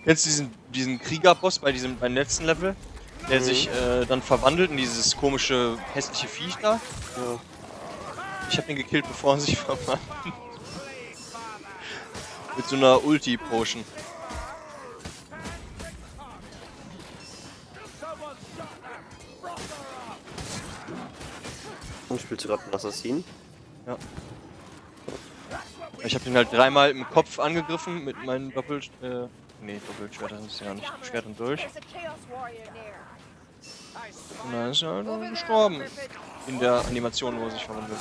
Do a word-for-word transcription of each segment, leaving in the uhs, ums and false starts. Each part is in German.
Kennst du diesen, diesen Kriegerboss bei diesem beim letzten Level? Der Mhm. sich äh, dann verwandelt in dieses komische, hässliche Viech da? Ja. Ich hab ihn gekillt, bevor er sich verwandelt. Mit so einer Ulti-Potion. Und spielst du gerade einen Assassin? Ja. Ich hab ihn halt dreimal im Kopf angegriffen mit meinen Doppel... Äh, nee, Doppelschwert, das ist ja nicht. Schwert und durch. Und dann ist er halt gestorben. In der Animation, wo er sich verwandelt.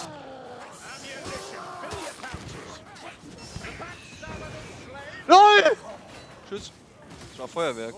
LOL! Tschüss. Das war Feuerwerk.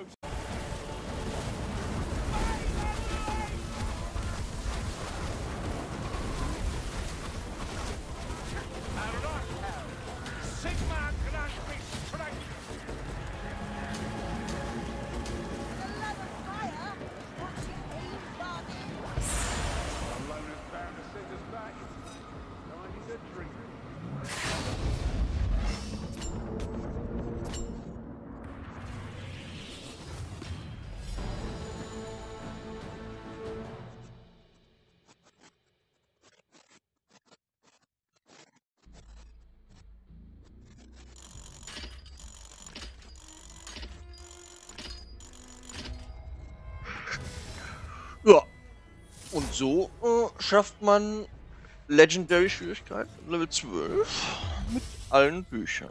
Ja. Und so äh, schafft man Legendary Schwierigkeit Level zwölf mit allen Büchern.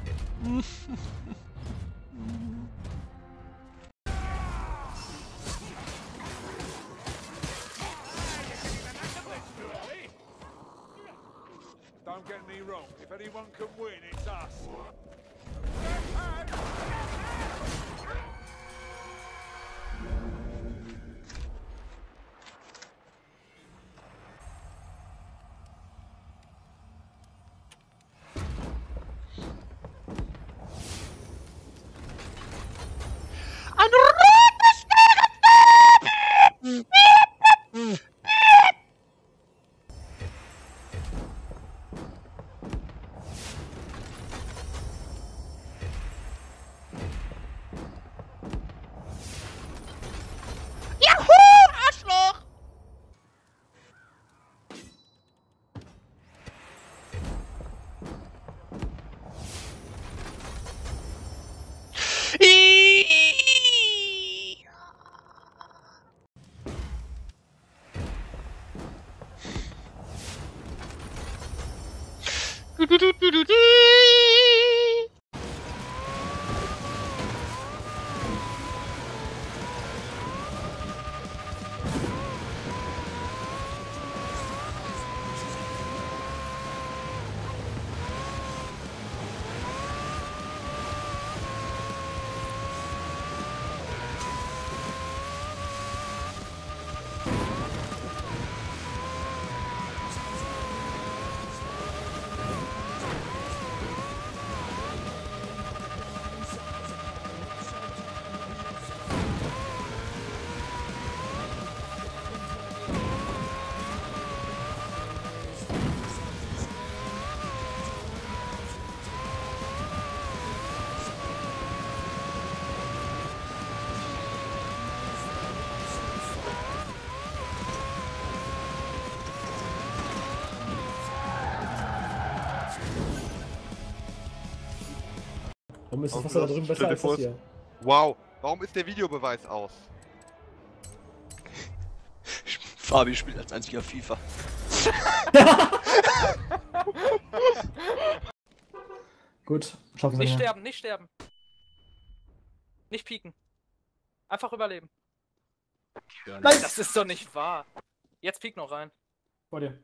Don't get me wrong, if anyone can win, it's us. Du, du, du, du, du, du. Warum ist das Wasser da drüben besser als das hier? Wow, warum ist der Videobeweis aus? Fabi spielt als einziger FIFA. Gut, schaffen wir Nicht ja. sterben, nicht sterben. Nicht pieken. Einfach überleben. Nein! Das ist doch nicht wahr. Jetzt piek noch rein. Vor dir.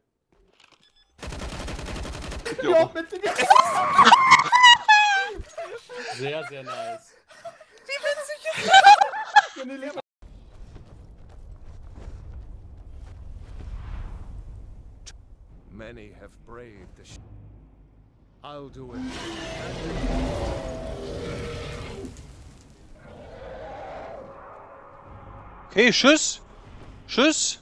Ja. bitte, ja. Sehr, sehr nice. Many have braved the sh I'll do it. Okay, tschüss. Tschüss.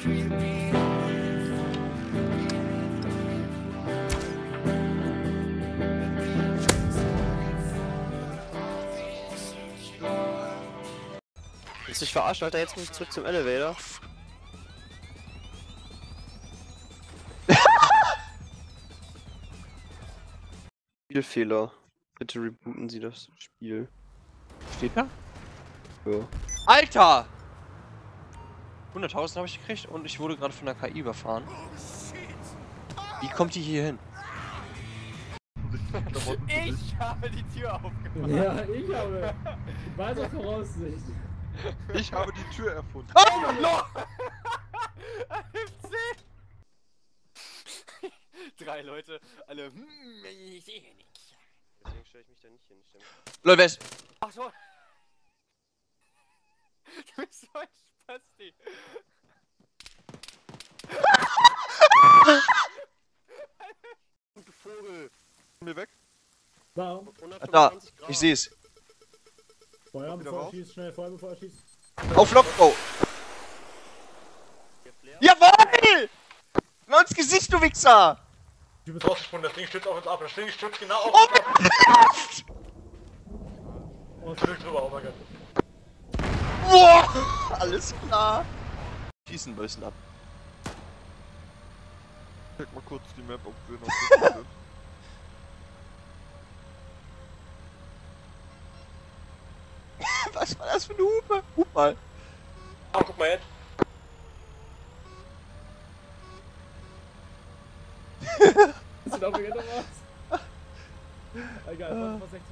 Willst du dich verarschen, Alter? Jetzt muss ich zurück zum Elevator. Spielfehler. Bitte rebooten Sie das Spiel. Steht da? Ja. Alter! hunderttausend habe ich gekriegt und ich wurde gerade von der K I überfahren. Wie kommt die hier hin? Ich habe die Tür aufgemacht. Ja, ich habe. Weiter Voraussicht. Ich habe die Tür erfunden. Oh, no! Drei Leute, alle. Hm, ich sehe nichts. Deswegen stelle ich mich da nicht hin. Stimmt. Leute, wer ist... Ach so. Du bist so ein Spasti. Du Vogel. Mir weg. Da. Da, ich sehe es. Feuer, Wieder bevor er raus? schießt, schnell, Feuer, bevor er schießt. Auf Lock, go! Jawohl! Mal ins Gesicht, du Wichser! Du bist Rausgesprungen, das Ding stürzt auf uns ab, das Ding stürzt genau auf Oh uns ab. mein Gott! Und zurück drüber, oh mein Gott. Boah! Alles klar! Schießen müssen ab. Check mal kurz die Map, ob wir noch sind. Was war das für eine Hupe? Hup mal. Ah, guck mal jetzt. sieht auch wieder aus. Egal, fünfundsechzig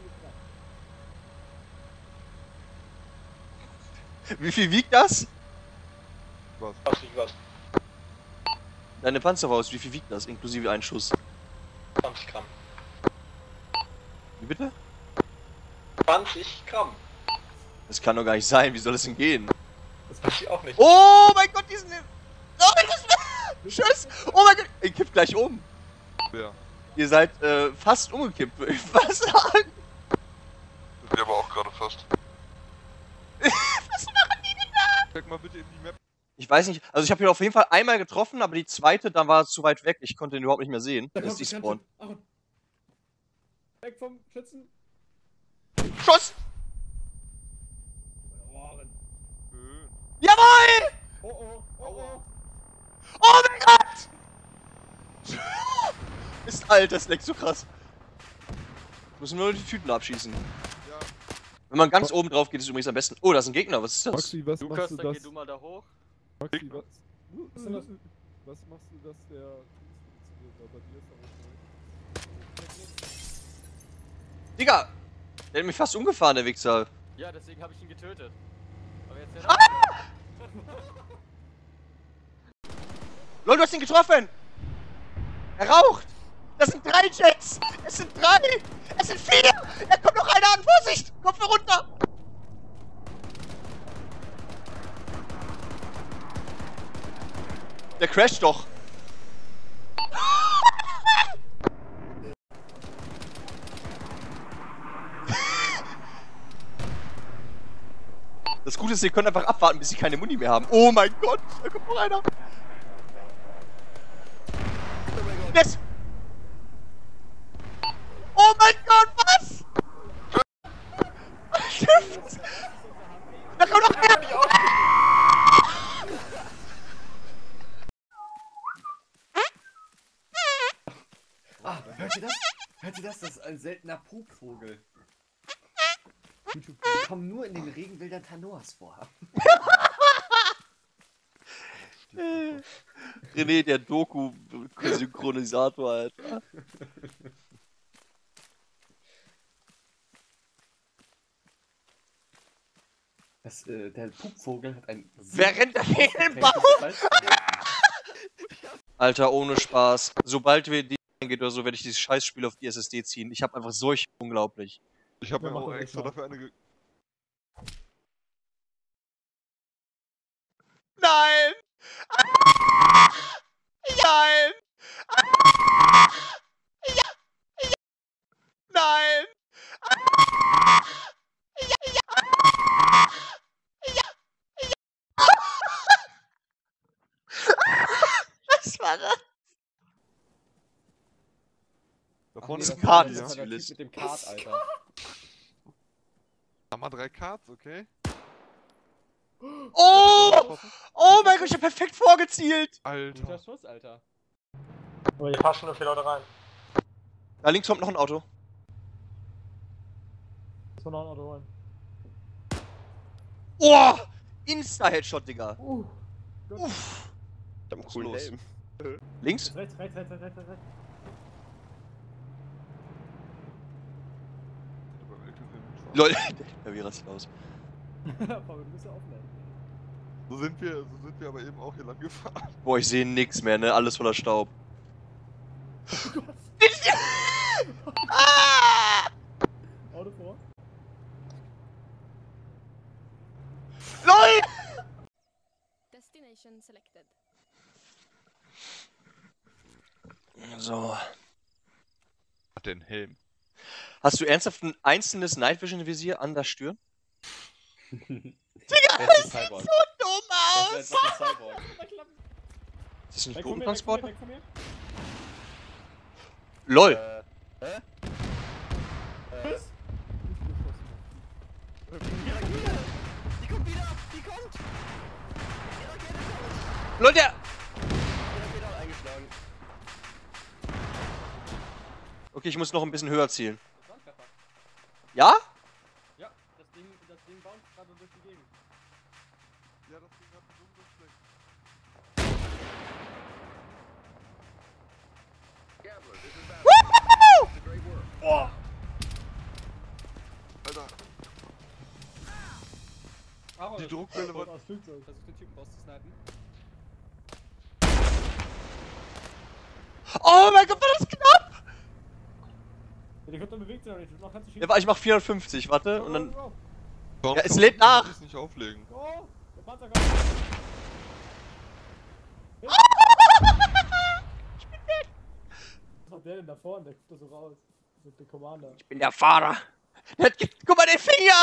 Grad. Wie viel wiegt das? Was? Was, ich was? Deine Panzerfaust, wie viel wiegt das? Inklusive einen Schuss. zwanzig Gramm. Wie bitte? zwanzig Gramm. Das kann doch gar nicht sein, wie soll das denn gehen? Das weiß ich auch nicht. Oh mein Gott, diesen... Oh mein Gott! Tschüss! Oh mein Gott! Ihr kippt gleich um. Wer? Ihr seid äh, fast umgekippt, würde ich fast sagen. Wir aber auch gerade fast. Was machen die denn da? Check mal bitte in die Map. Ich weiß nicht, also ich habe ihn auf jeden Fall einmal getroffen, aber die zweite, dann war es zu weit weg. Ich konnte ihn überhaupt nicht mehr sehen. Da Das kommt ist die die Spawn. Grenze. Ach, weg vom Schützen. Schuss! Ohren. Schön. Jawohl! Oh oh, oh oh. Oh mein Gott! Ist alt, das leckt so krass. Müssen nur die Typen abschießen. Ja. Wenn man ganz oben drauf geht, ist es übrigens am besten. Oh, da ist ein Gegner, was ist das? Maxi, was Lukas, machst du dann das? geh du mal da hoch. Maxi, was, Was ist denn das? was machst du, dass der funktioniert? Bei dir ist er Digga! Der hat mich fast umgefahren, der Wichser. Ja, deswegen habe ich ihn getötet. Aber jetzt Ah! Lol, du hast ihn getroffen! Er raucht! Das sind drei Jets! Es sind drei! Es sind vier! Da kommt noch einer an! Vorsicht! Kopf runter! Der crasht doch! Das Gute ist, ihr könnt einfach abwarten, bis sie keine Muni mehr haben. Oh mein Gott! Da kommt noch einer! Das... Oh mein Gott, was? Da kommt noch einer! Ah, hört ihr das? Hört ihr das? Das ist ein seltener Pupvogel. Die kommen nur in den Regenwäldern Tanoas vor. René, der Doku-Synchronisator, Alter. Das, äh, der Pupvogel hat ein... Wer rennt da gegen den Baum? Alter, ohne Spaß. Sobald wir die geht oder so, werde ich dieses Scheißspiel auf die S S D ziehen. Ich habe einfach solch unglaublich. Ich habe Ja, mir mach auch doch extra mal. dafür eine ge... Nein! Nein! Nein! war das? Da vorne das ist ist Kart. ein Das ist Ziel. der Typ mit dem Kart, Alter. Haben wir drei Karts, okay? Oh! Oh mein Gott, ich hab perfekt vorgezielt! Alter. Guter Schuss, Alter. Aber hier passen nur vier Leute rein. Da links kommt noch ein Auto. Muss man noch ein Auto holen. Oh! Insta-Headshot, Digga. Uh. Uff. Ich hab einen coolen los? Helm. Links? Rechts, rechts, rechts, rechts, rechts, rechts. Lol, der wie rastet aus. Aber du bist ja aufnehmen. So sind wir, so sind wir aber eben auch hier lang gefahren. Boah, ich sehe nix mehr, ne? Alles voller Staub. Ah! Auto vor. LOL! Destination selected. So. Hat den Helm. Hast du ernsthaft ein einzelnes Night Vision Visier an der Stirn? Digga, das sieht Cyborg. so dumm aus! Das ist einfach ein Cyborg. Das ist ein Weg von mir, weg von mir, Bodentransporter? weg von mir. LOL! Äh, hä? Was? Die kommt wieder! Die kommt! LOL, der... Der hat wieder eingeschlagen. Okay, ich muss noch ein bisschen höher zielen. Das war ein Treffer. Ja? Ja, das Ding, das Ding bounced gerade durch die Gegend. Ja, das Ding hat einen so schlecht. Oh. Alter, Aber die Druckwelle war... Aus Flugzeug. versucht den Typen rauszusnipen. Oh mein Gott, war das knapp! Ja, der Kopf bewegt sich noch nicht. Noch kannst du schießen. Ja, warte, ich mach vierhundertfünfzig, warte, und dann... Go, go, Warum Ja, es kann lädt man nach. das nicht auflegen? go. Go, der Panzer kommt. Was macht der denn da vorne? Der guckt da so raus. Mit dem Commander. Ich bin der Fahrer. Der hat ge- Guck mal, den Finger!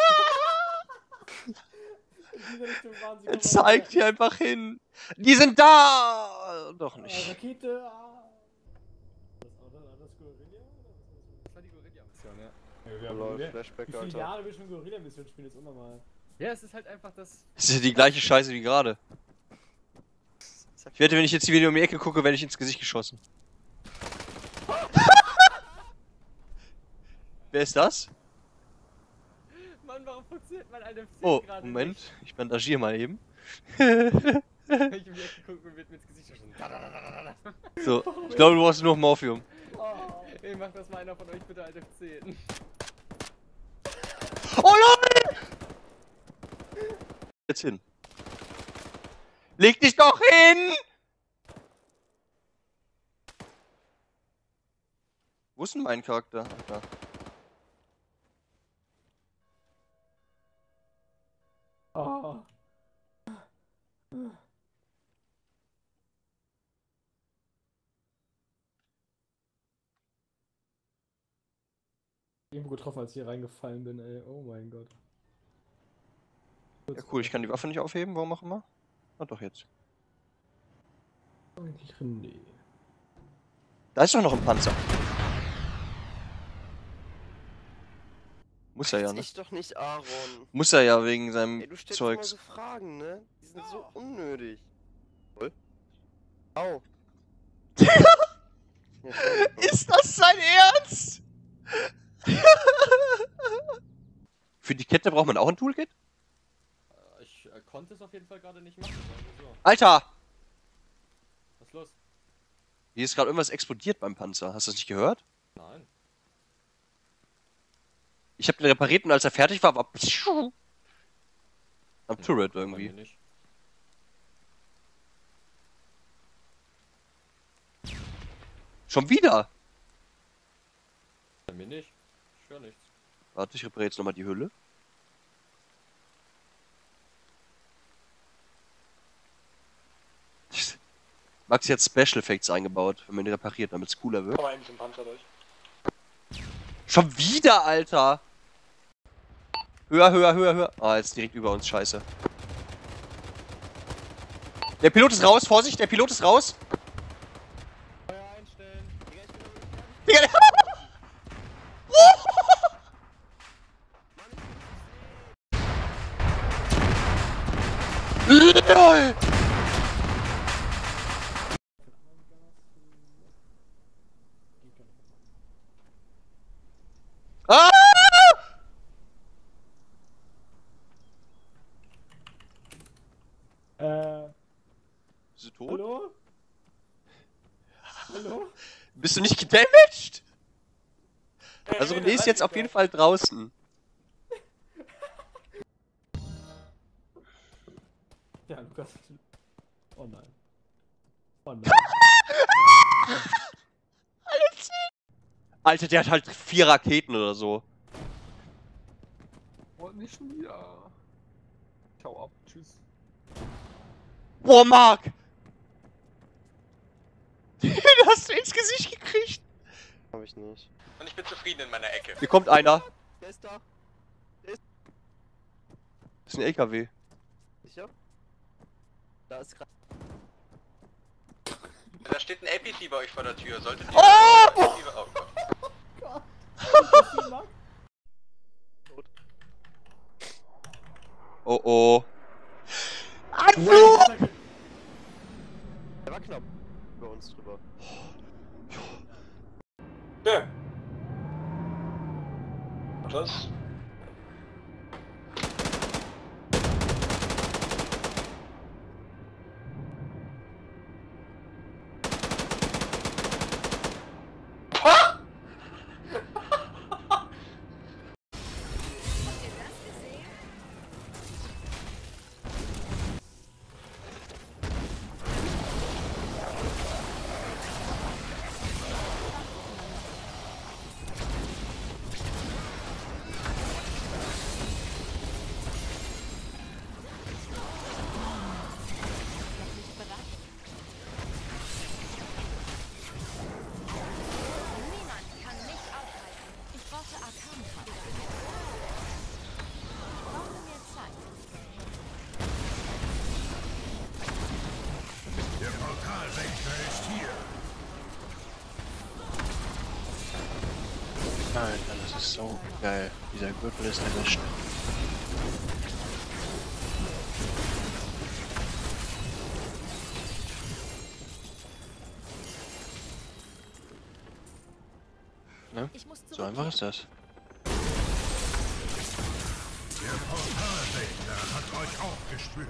In dieser Richtung waren sie. Er zeigt hier einfach hin. Die sind da! Doch Ah, nicht. Rakete. Ah. Das Auto, war das Guerilla? Das war die Guerilla-Mission, ja. Ja, wir Oh lol, haben Flashback, Wie viele Alter. Jahre wir schon Guerilla-Mission spielen, ist unnormal. Ja, es ist halt einfach das. Das ist ja die gleiche Scheiße wie gerade. Ich wette, wenn ich jetzt hier wieder um die Ecke gucke, werde ich ins Gesicht geschossen. Wer ist das? Mann, warum funktioniert mein L F C Oh, gerade Moment. nicht? Ich bandagiere mal eben. Wenn ich um die Ecke gucke, wird mir ins Gesicht geschossen. So, ich glaube, du brauchst nur Morphium. Oh, ey, macht das mal einer von euch bitte L F C. Oh Leute! Jetzt hin. Leg dich doch hin! Wo ist denn mein Charakter? Da. Oh. Irgendwo getroffen, als ich hier reingefallen bin, ey. Oh mein Gott. Ja cool, ich kann die Waffe nicht aufheben, warum auch immer. Ah doch jetzt. Eigentlich René. Da ist doch noch ein Panzer. Muss er ja, ne? Ich doch nicht, Aaron. Muss er ja wegen seinem Ey, du stellst immer Zeugs. so Fragen, ne? Die sind so unnötig. Voll. Au. Ja, schon. Ist das sein Ernst? Für die Kette braucht man auch ein Toolkit? Ich äh, konnte es auf jeden Fall gerade nicht machen. sagen wir so. Alter! Was ist los? Hier ist gerade irgendwas explodiert beim Panzer. Hast du das nicht gehört? Nein. Ich hab den repariert und als er fertig war, war am Turret Bei irgendwie. mir nicht. Schon wieder? Bei mir nicht. Ich höre nichts. Warte, ich repariere jetzt nochmal die Hülle. Maxi hat Special Effects eingebaut, wenn man ihn repariert, damit es cooler wird. Komm mal eben zum Panzer durch. Schon wieder, Alter! Höher, höher, höher, höher. Ah, jetzt direkt über uns, scheiße. Der Pilot ist raus, Vorsicht, der Pilot ist raus! LOL! Ah! Äh. Bist du tot? Hallo? Hallo? Bist du nicht gedamaged? Also René ist jetzt auf jeden Fall draußen. Ja, Lukas. Oh nein. Oh nein. Alter, der hat halt vier Raketen oder so. Oh, nicht schon wieder. Ciao ab. Tschüss. Boah, Marc! Den hast du ins Gesicht gekriegt. Hab ich nicht. Und ich bin zufrieden in meiner Ecke. Hier kommt einer. Der ist da. Das ist ein L K W. Sicher? Da ist gerade. Da steht ein L P C bei euch vor der Tür. Solltet ihr... Oh! Oh Gott. Oh oh. Anflug! Der war knapp über uns drüber. Ja. Was? Alter, das ist so geil. Dieser Gürtel ist erwischt. Ne? So einfach ist das. Der Portalwächter hat euch aufgespürt.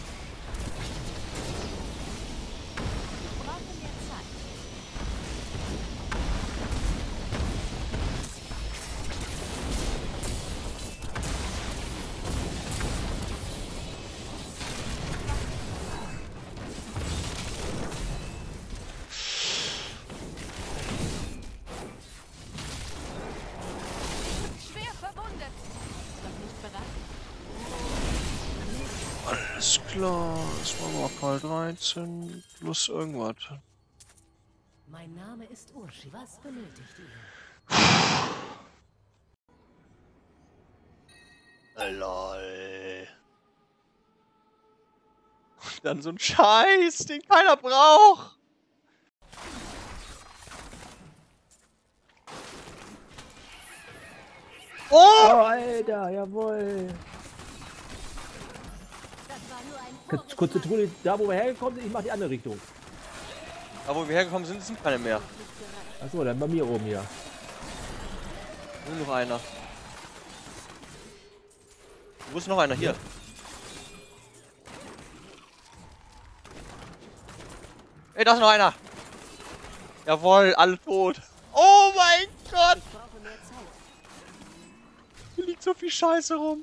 Alles klar, das war mal Fall dreizehn plus irgendwas. Mein Name ist Urshi. Was benötigt ihr? Lol. Und dann so ein Scheiß, den keiner braucht. Oh! Oh, Alter, jawohl. Kurz, kurze Truhe, da wo wir hergekommen sind, ich mach die andere Richtung. Da wo wir hergekommen sind, sind keine mehr. Achso, dann bei mir oben hier. Nur noch einer. Wo ist noch einer? Hier. Ey, da ist noch einer. Jawohl, alle tot. Oh mein Gott. Hier liegt so viel Scheiße rum.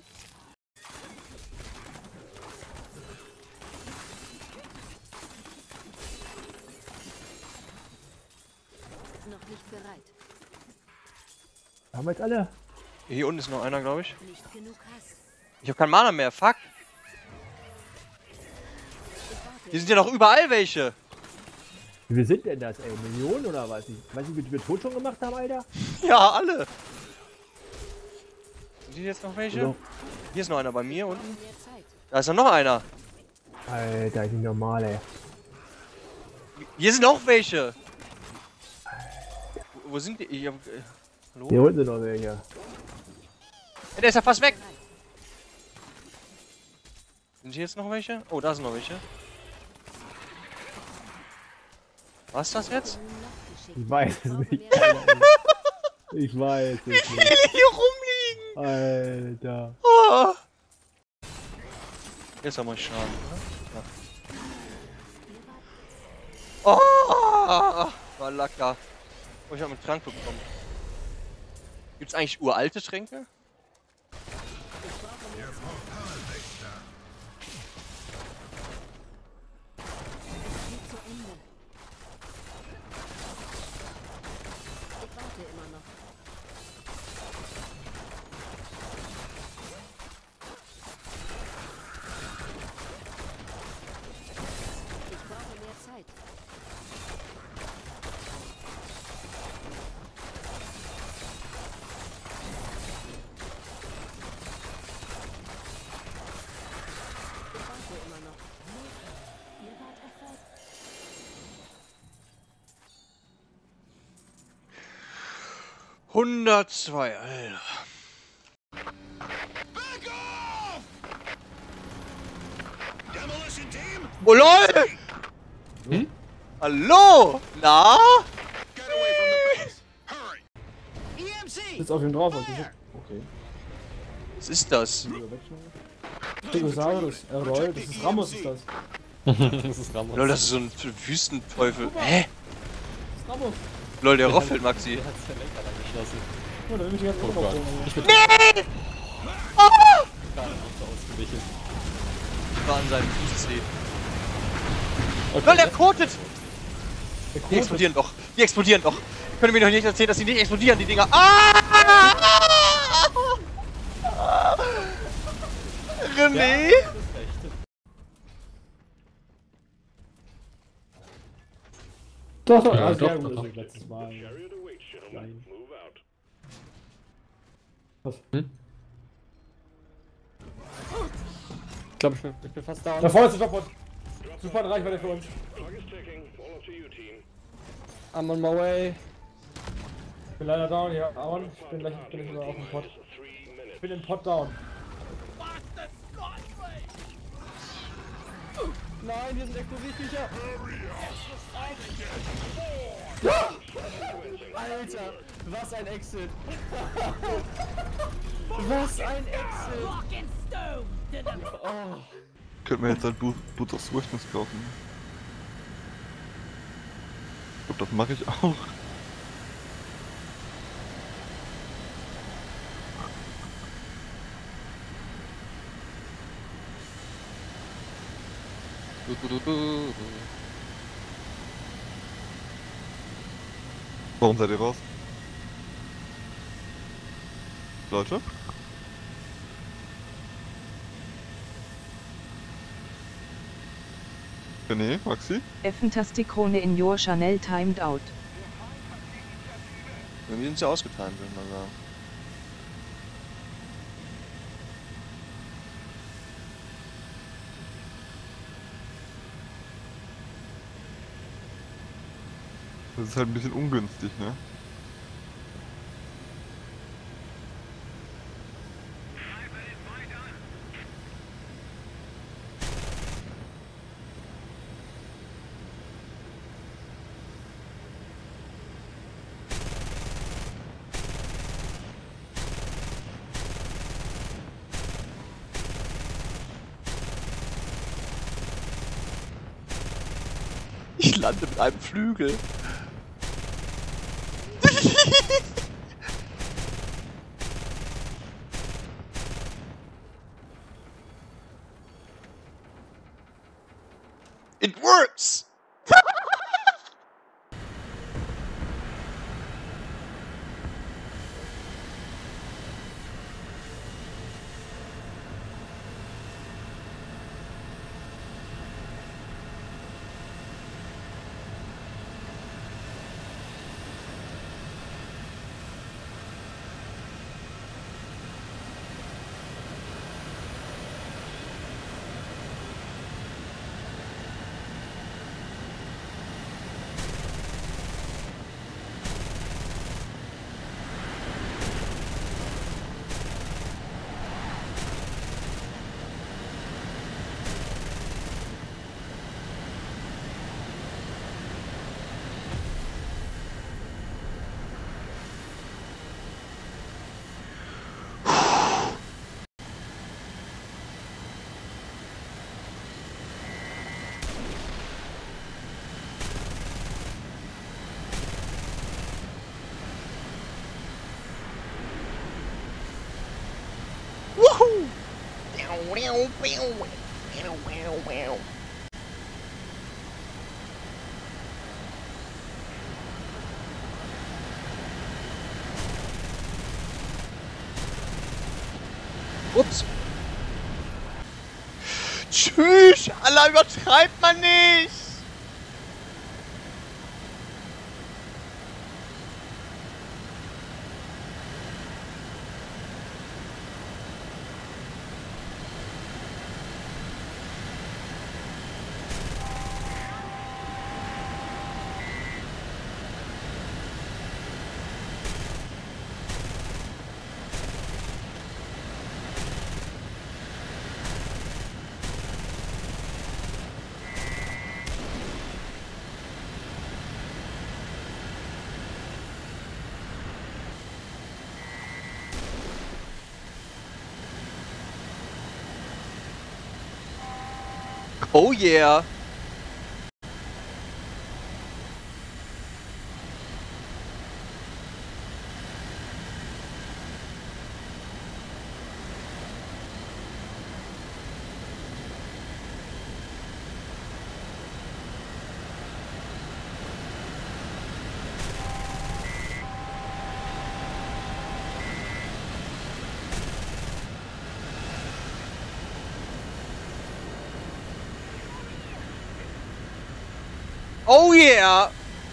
Noch nicht bereit. Haben wir jetzt alle? Hier unten ist noch einer, glaube ich. Nicht genug Hass. Ich habe keinen Mana mehr, fuck. Hier sind ja noch überall welche. Wie viel sind denn das, ey? Millionen oder was? Ich weiß nicht, wie wir tot schon gemacht haben, Alter? Ja, alle. Sind hier jetzt noch welche? Oder? Hier ist noch einer bei mir unten. Da ist noch einer. Alter, ist nicht normal, ey. Hier sind noch welche. Wo, wo sind die? Ich hab, äh, hallo? Hier unten sind noch welche. Ey, der ist ja fast weg. Sind hier jetzt noch welche? Oh, da sind noch welche. Was ist das jetzt? Ich weiß es nicht. Ich weiß es nicht. Hier rumliegen! Alter. Oh. Jetzt haben wir Schaden, oder? Ja. Oh! War lecker. Oh, ich hab einen Trank bekommen. Gibt's eigentlich uralte Tränke? hundertzwei, Alter. Oh lol! Hm? Hallo? Na? Sitzt auf ihm drauf. Okay. Was ist das? Stegosaurus, äh, Roll, das ist Ramos, ist das. Das ist Ramos. Lol, das ist so ein Wüstenteufel. Hä? Das ist Ramos. Lol, der roffelt, Maxi. Der hat sein Lenker angeschlossen. Ja, da will ich die ganze Oh Gott. Ich bin Nee! Oh! gerade so ausgewichen. Ich war an seinem Fußzeh. Okay, Lol, der jetzt- kotet! Der Die Kurs explodieren doch. Die explodieren doch. Ihr könnt mir doch nicht erzählen, dass die nicht explodieren, die Dinger. Ah! René? Das ist recht. Doch, Ja, ah, doch, sehr doch, gut, doch. das letztes Mal. Nein. Ich glaube, ich bin, ich bin fast da. Da vorne ist der Topbot. Super in Reichweite für uns. I'm on my way. Ich bin leider down, ja. Down. Ich bin gleich, bin ich sogar auf dem Pot. Ich bin im Pot down. Nein, hier sind Explosivviecher. Alter, was ein Exit. Was ein Exit. Oh. Könnte mir jetzt halt Boot, Boot of Swiftness kaufen. Ich glaube, das mache ich auch. Du, du, du, du, du. Warum seid ihr raus? Leute? René, Maxi? Fantastic-Krone in your Chanel timed out. Irgendwie sind sie ausgetimt, würde ich mal sagen. Das ist halt ein bisschen ungünstig, ne? Ich lande mit einem Flügel. It works! Ups. Tschüss, Allah, übertreibt man nicht. Oh yeah. Oh yeah!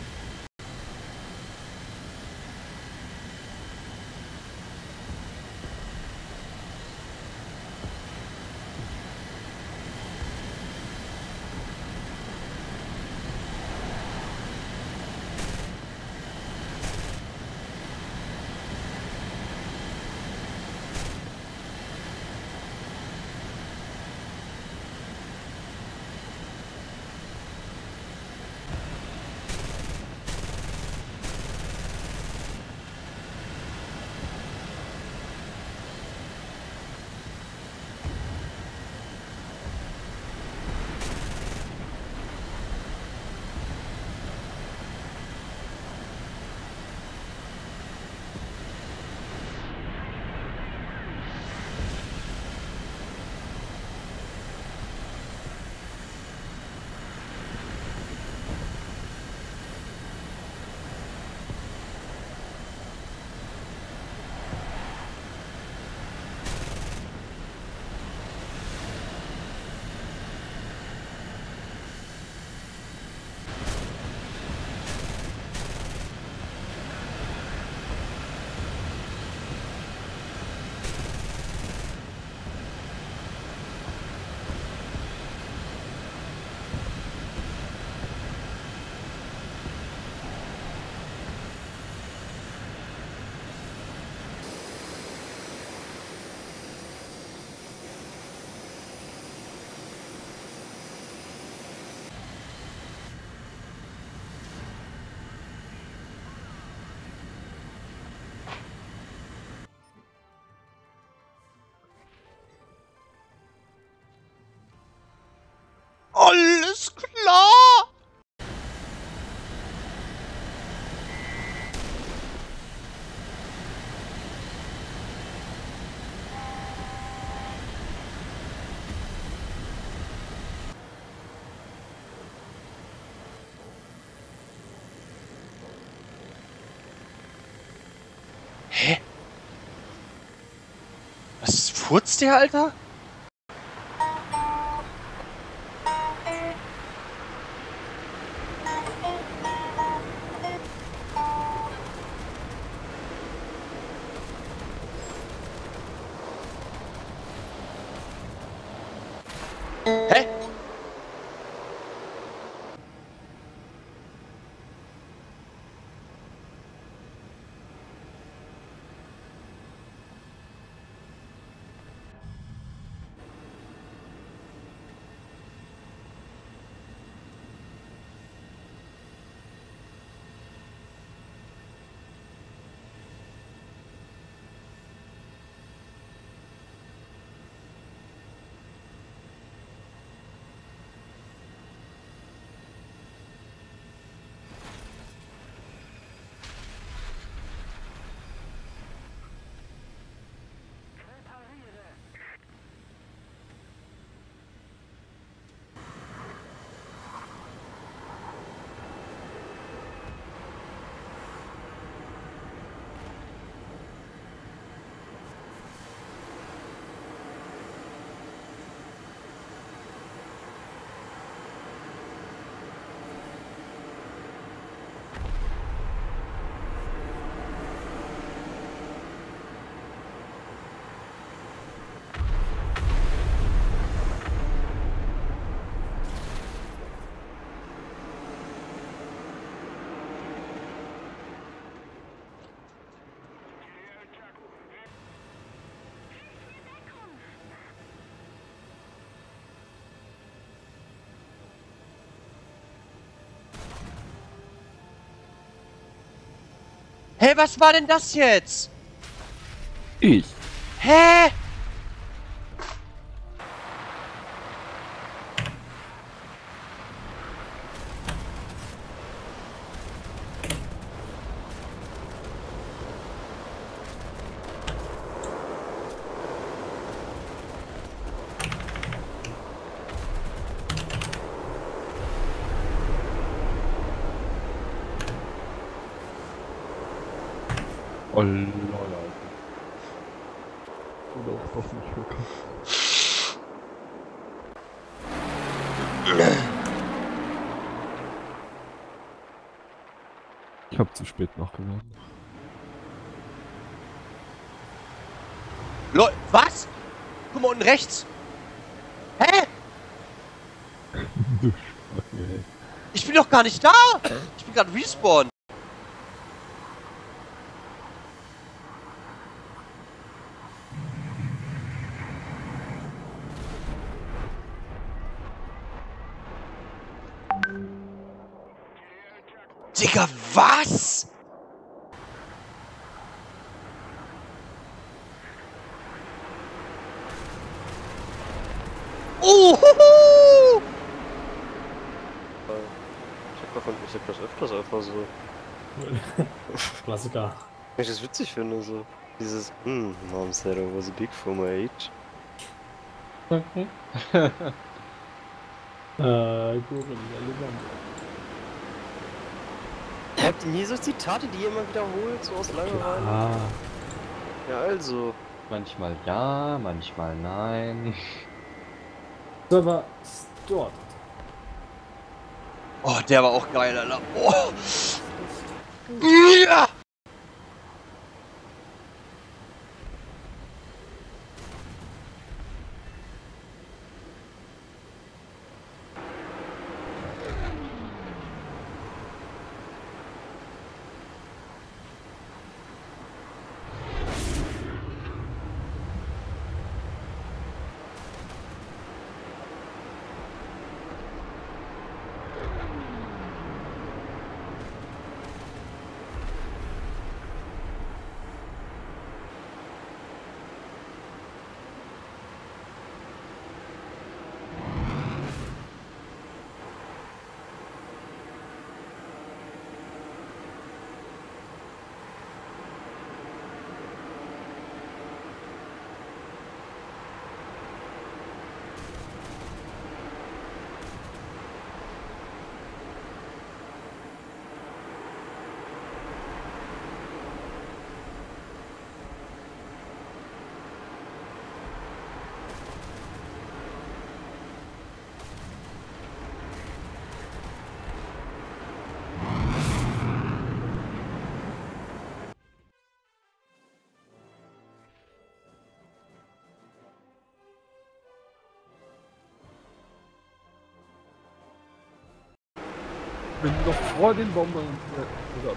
Alles klar! Hä? Was furzt der, Alter? Hä? Hey, was war denn das jetzt? Ich. Hä? Oh lol, Alter. Oder auch doch nicht wirklich. Ich hab zu spät nachgeladen. Lol, was? Guck mal unten rechts. Hä? Du Schwacke, ey. Ich bin doch gar nicht da. Ich bin gerade respawn. Digga, was? Oh! Ich hab davon, ich hab das öfters einfach so. Klassiker. Wenn ich das witzig finde, so. Dieses, hm, Mom said I was big for my age. Okay. äh, gut, elegant. Habt ihr nie so Zitate, die ihr immer wiederholt, so aus Langeweile? Ah. Ja, also. Manchmal ja, manchmal nein. Server dort. Oh, der war auch geil, Alter. Oh. Ja. Bin doch vor den Bombern. Oder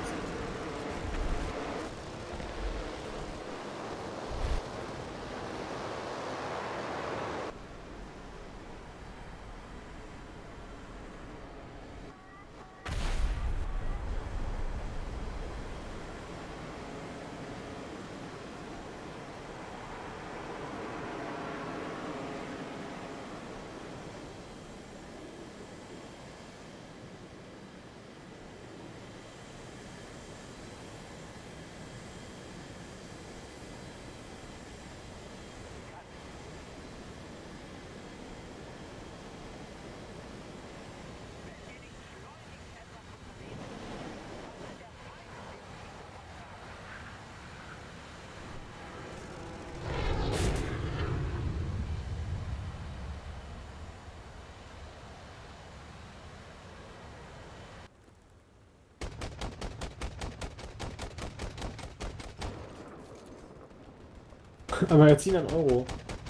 Aber er zieht einen Euro.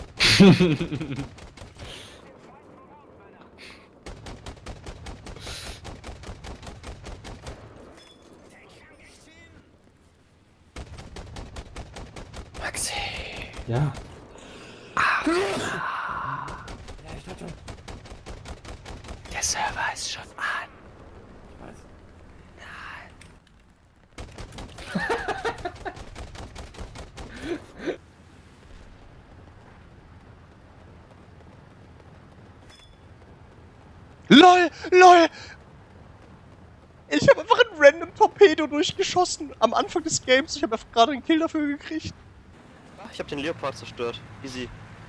Maxi. Ja. Ach, ja, ich dachte schon. Der Server ist schon an. Ich weiß. Nein. LOL! LOL! Ich habe einfach ein random Torpedo durchgeschossen am Anfang des Games. Ich habe einfach gerade einen Kill dafür gekriegt. Ich habe den Leopard zerstört. Easy.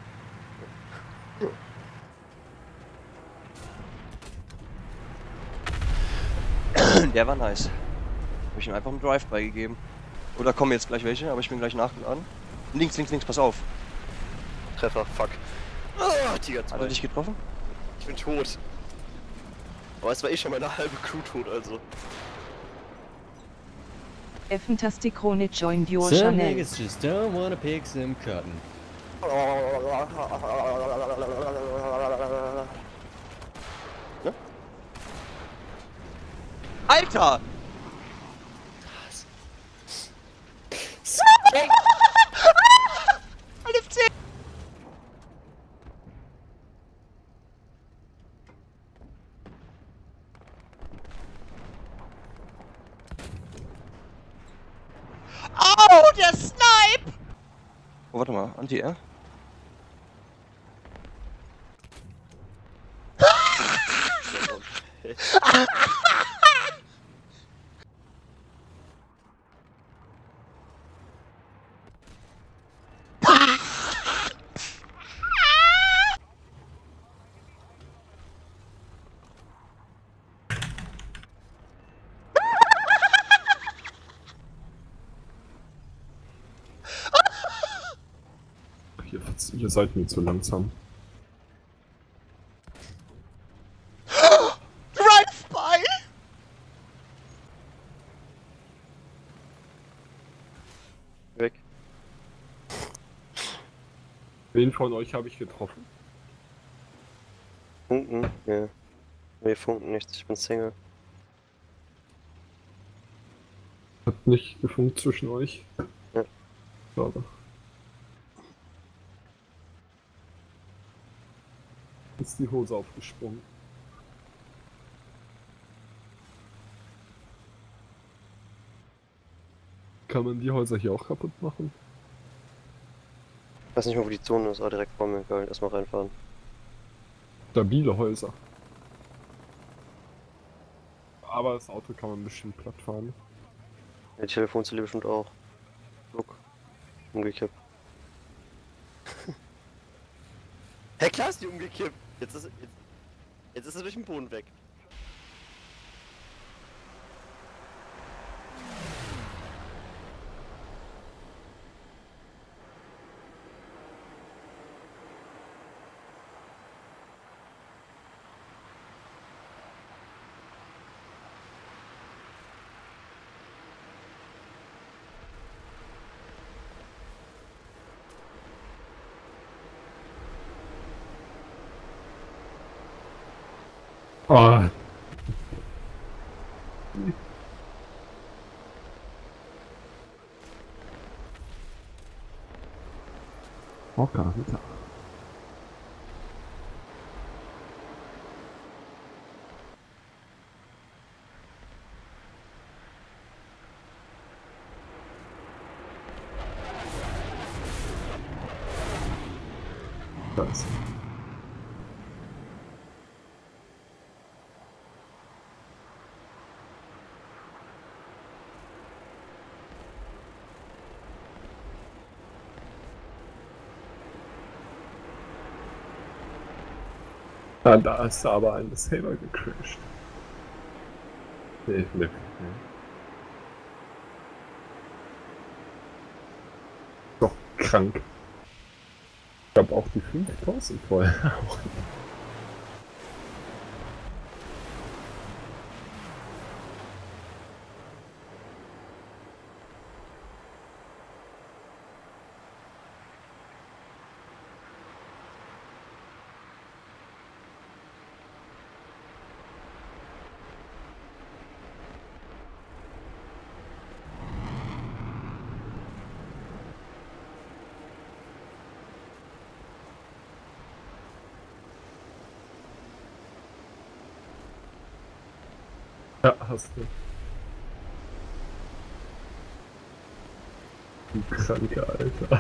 Der war nice. Habe ich ihm einfach einen Drive-by gegeben. Oder kommen jetzt gleich welche, aber ich bin gleich nachgeladen. Links, links, links, pass auf. Treffer, fuck. Oh, Tiger zwei. Hat er dich getroffen? Ich bin tot. Aber es war eh schon meine halbe Crew tot, also. Effentastikrone joined your Some channel. niggas just don't wanna pick some cotton. Ne? Alter! Alles zehn! Au, der Snipe! Oh, warte mal, Anti-R? Ihr, ihr seid mir zu langsam. Drive-by! Weg. Wen von euch habe ich getroffen? Funken? Ja. Nee, Funken nichts, ich bin Single. Hat nicht gefunkt zwischen euch? Ja. Schade. Ist die Hose aufgesprungen. Kann man die Häuser hier auch kaputt machen? Ich weiß nicht mal, wo die Zone ist, aber direkt vor mir. Geil, erstmal reinfahren. Stabile Häuser. Aber das Auto kann man bestimmt platt fahren. Ja, die Telefonzelle bestimmt auch. Look. Umgekippt. Hey, klar ist die umgekippt. Jetzt ist, jetzt, jetzt ist er durch den Boden weg. Oh. Okay, bitte. Das. Ah, da ist aber ein Saber gecrashed. Nee, nee. Doch krank. Ich hab auch die fünftausend voll. Ja, hast du. Du kranke Alter.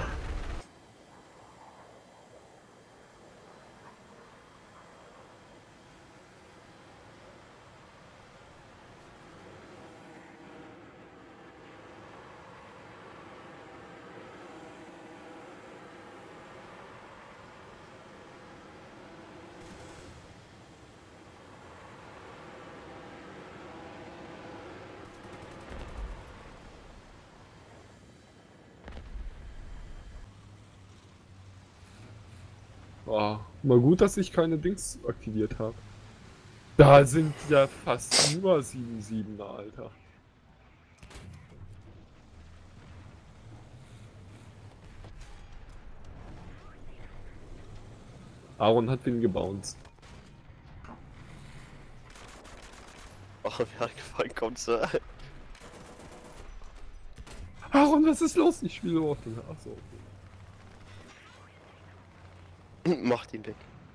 Oh, mal gut, dass ich keine Dings aktiviert habe. Da sind ja fast nur sieben Siebener, Alter. Aaron hat wen gebounced. Ach, wer hat gefallen, kommt so. Aaron, was ist los? Ich spiele auf den. Achso, okay. Macht ihn weg.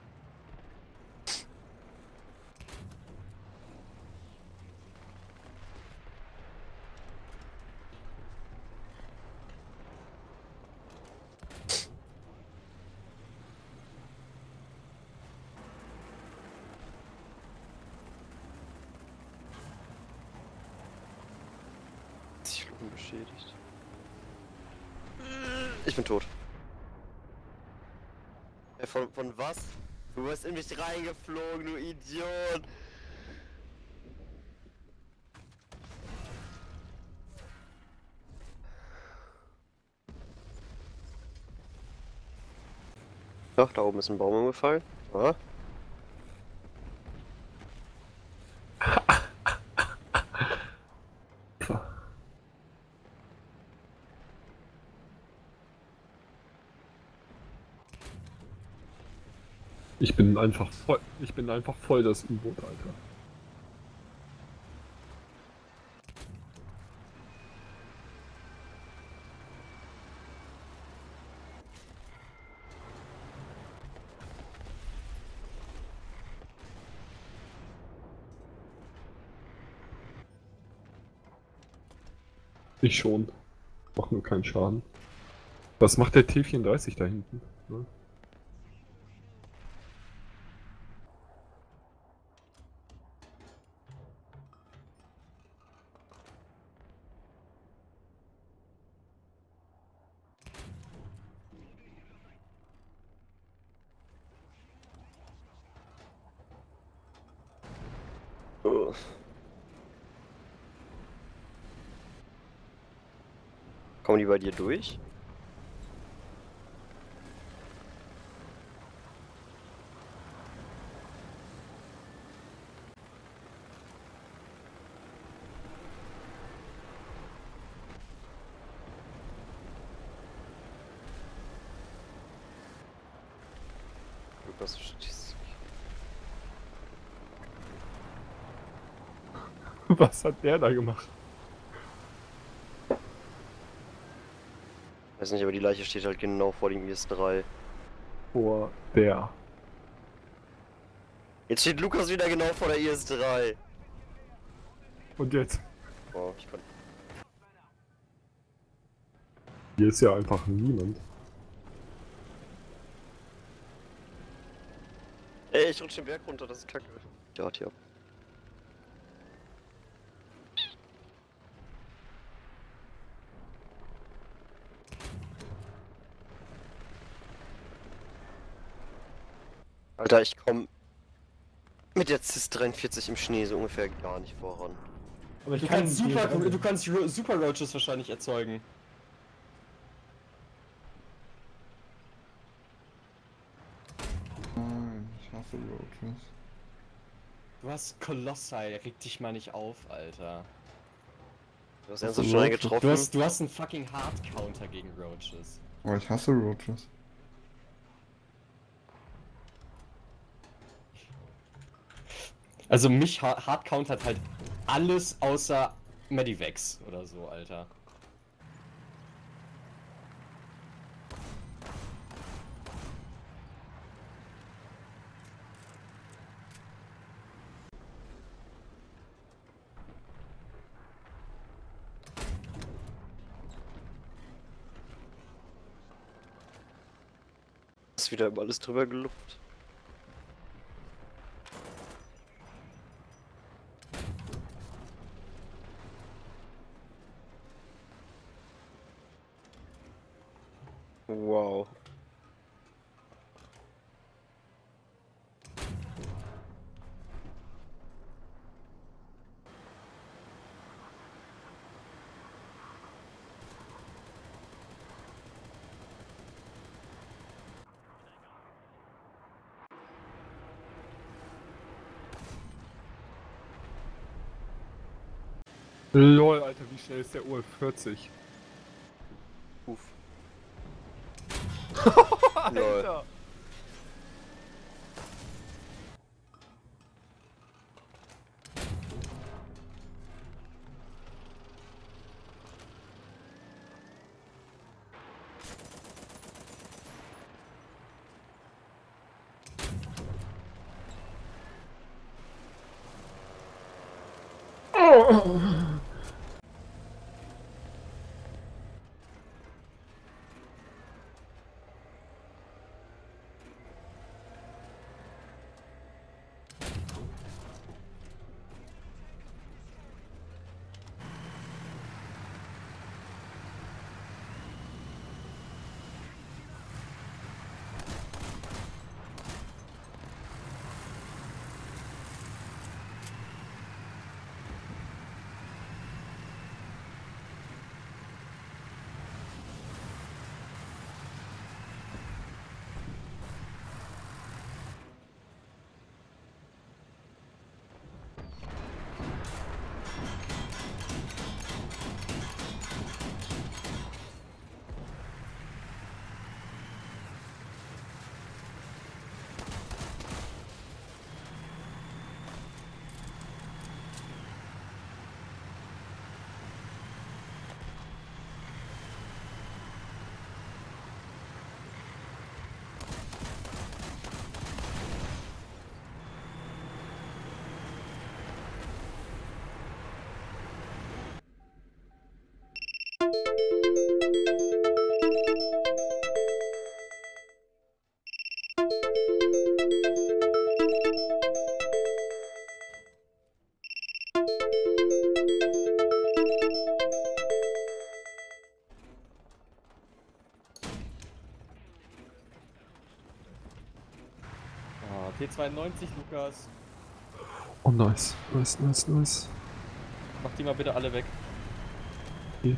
Beschädigt. Ich bin tot. Äh, von, von was? Du bist in mich reingeflogen, du Idiot! Ach, da oben ist ein Baum umgefallen. Ah. Ich bin einfach voll, ich bin einfach voll das U-Boot, Alter. Ich schon. Mach nur keinen Schaden. Was macht der T vierunddreißig da hinten? Ne? Oh. Kommen die bei dir durch? Lukas, du stehst. Was hat der da gemacht? Weiß nicht, aber die Leiche steht halt genau vor dem I S drei. Vor der. Jetzt steht Lukas wieder genau vor der I S drei. Und jetzt? Oh, ich kann. Hier ist ja einfach niemand. Ey, ich rutsch den Berg runter, das ist kacke. Der hat hier. Alter, ich komm mit der C I S dreiundvierzig im Schnee so ungefähr gar nicht voran. Aber ich Du kann kannst nicht super, gehen. du kannst Ro Super Roaches wahrscheinlich erzeugen. Nein, ich hasse Roaches. Du hast Kolossi, reg dich mal nicht auf, Alter. Du hast ernsthaft schon einen getroffen. Du hast, du hast einen fucking Hard-Counter gegen Roaches. Aber ich hasse Roaches. Also mich ha Hard-Countert halt alles außer Medivacs oder so, Alter. Ist wieder über alles drüber gelupft. Wow. Lol, Alter, wie schnell ist der O F vierzig? Uff. Alter. T zweiundneunzig, Lukas. Oh, nice. Nice, nice, nice. Mach die mal bitte alle weg. Okay.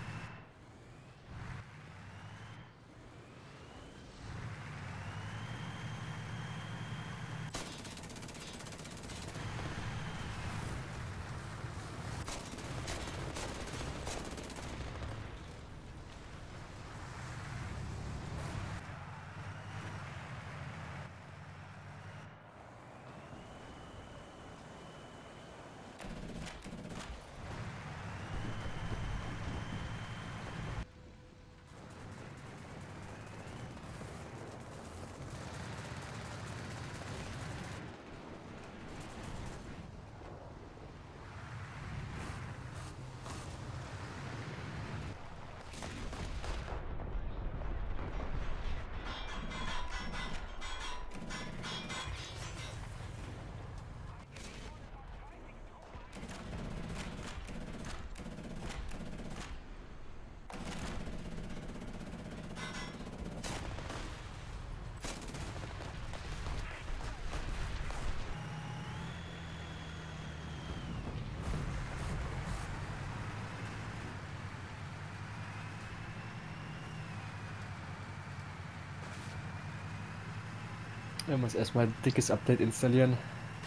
Er muss erstmal ein dickes Update installieren.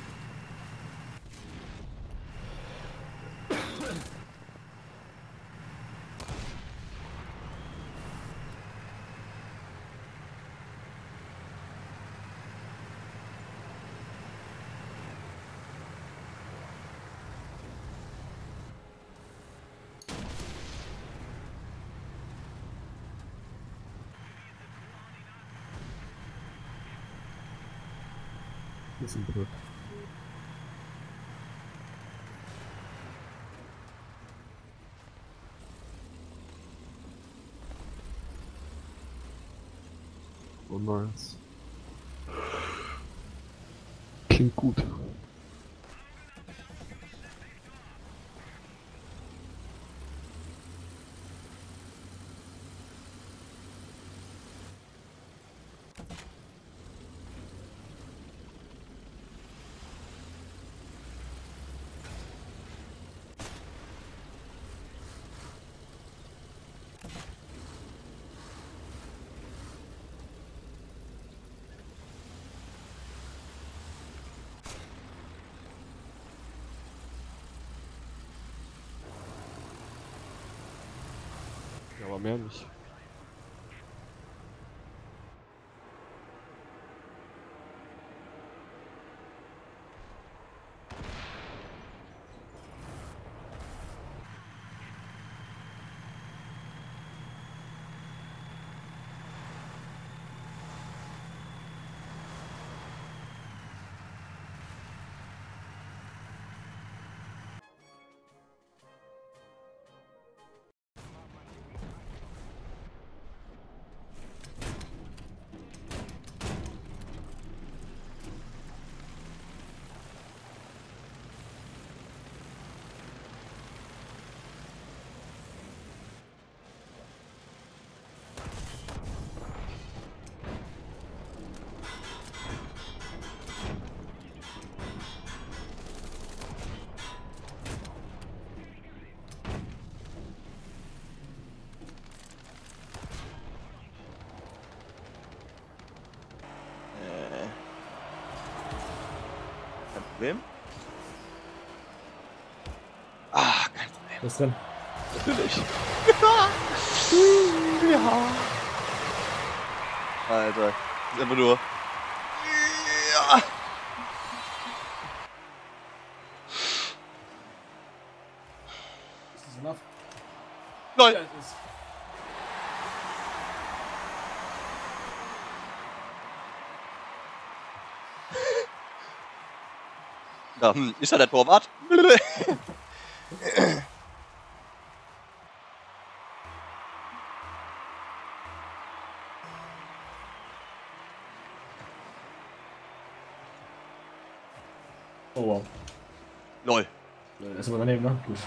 Das ist ein Brot. Oh, nice. Klingt gut. mehr nicht. Problem? Ah, kein Problem. Was denn? Natürlich. Ja. Alter, das ist einfach nur. Ja. Ist das enough? Lol. Ja, es ist. Ja, hm, ist er der Torwart? Oh wow. Lol. Das ist aber daneben, ne? Gut.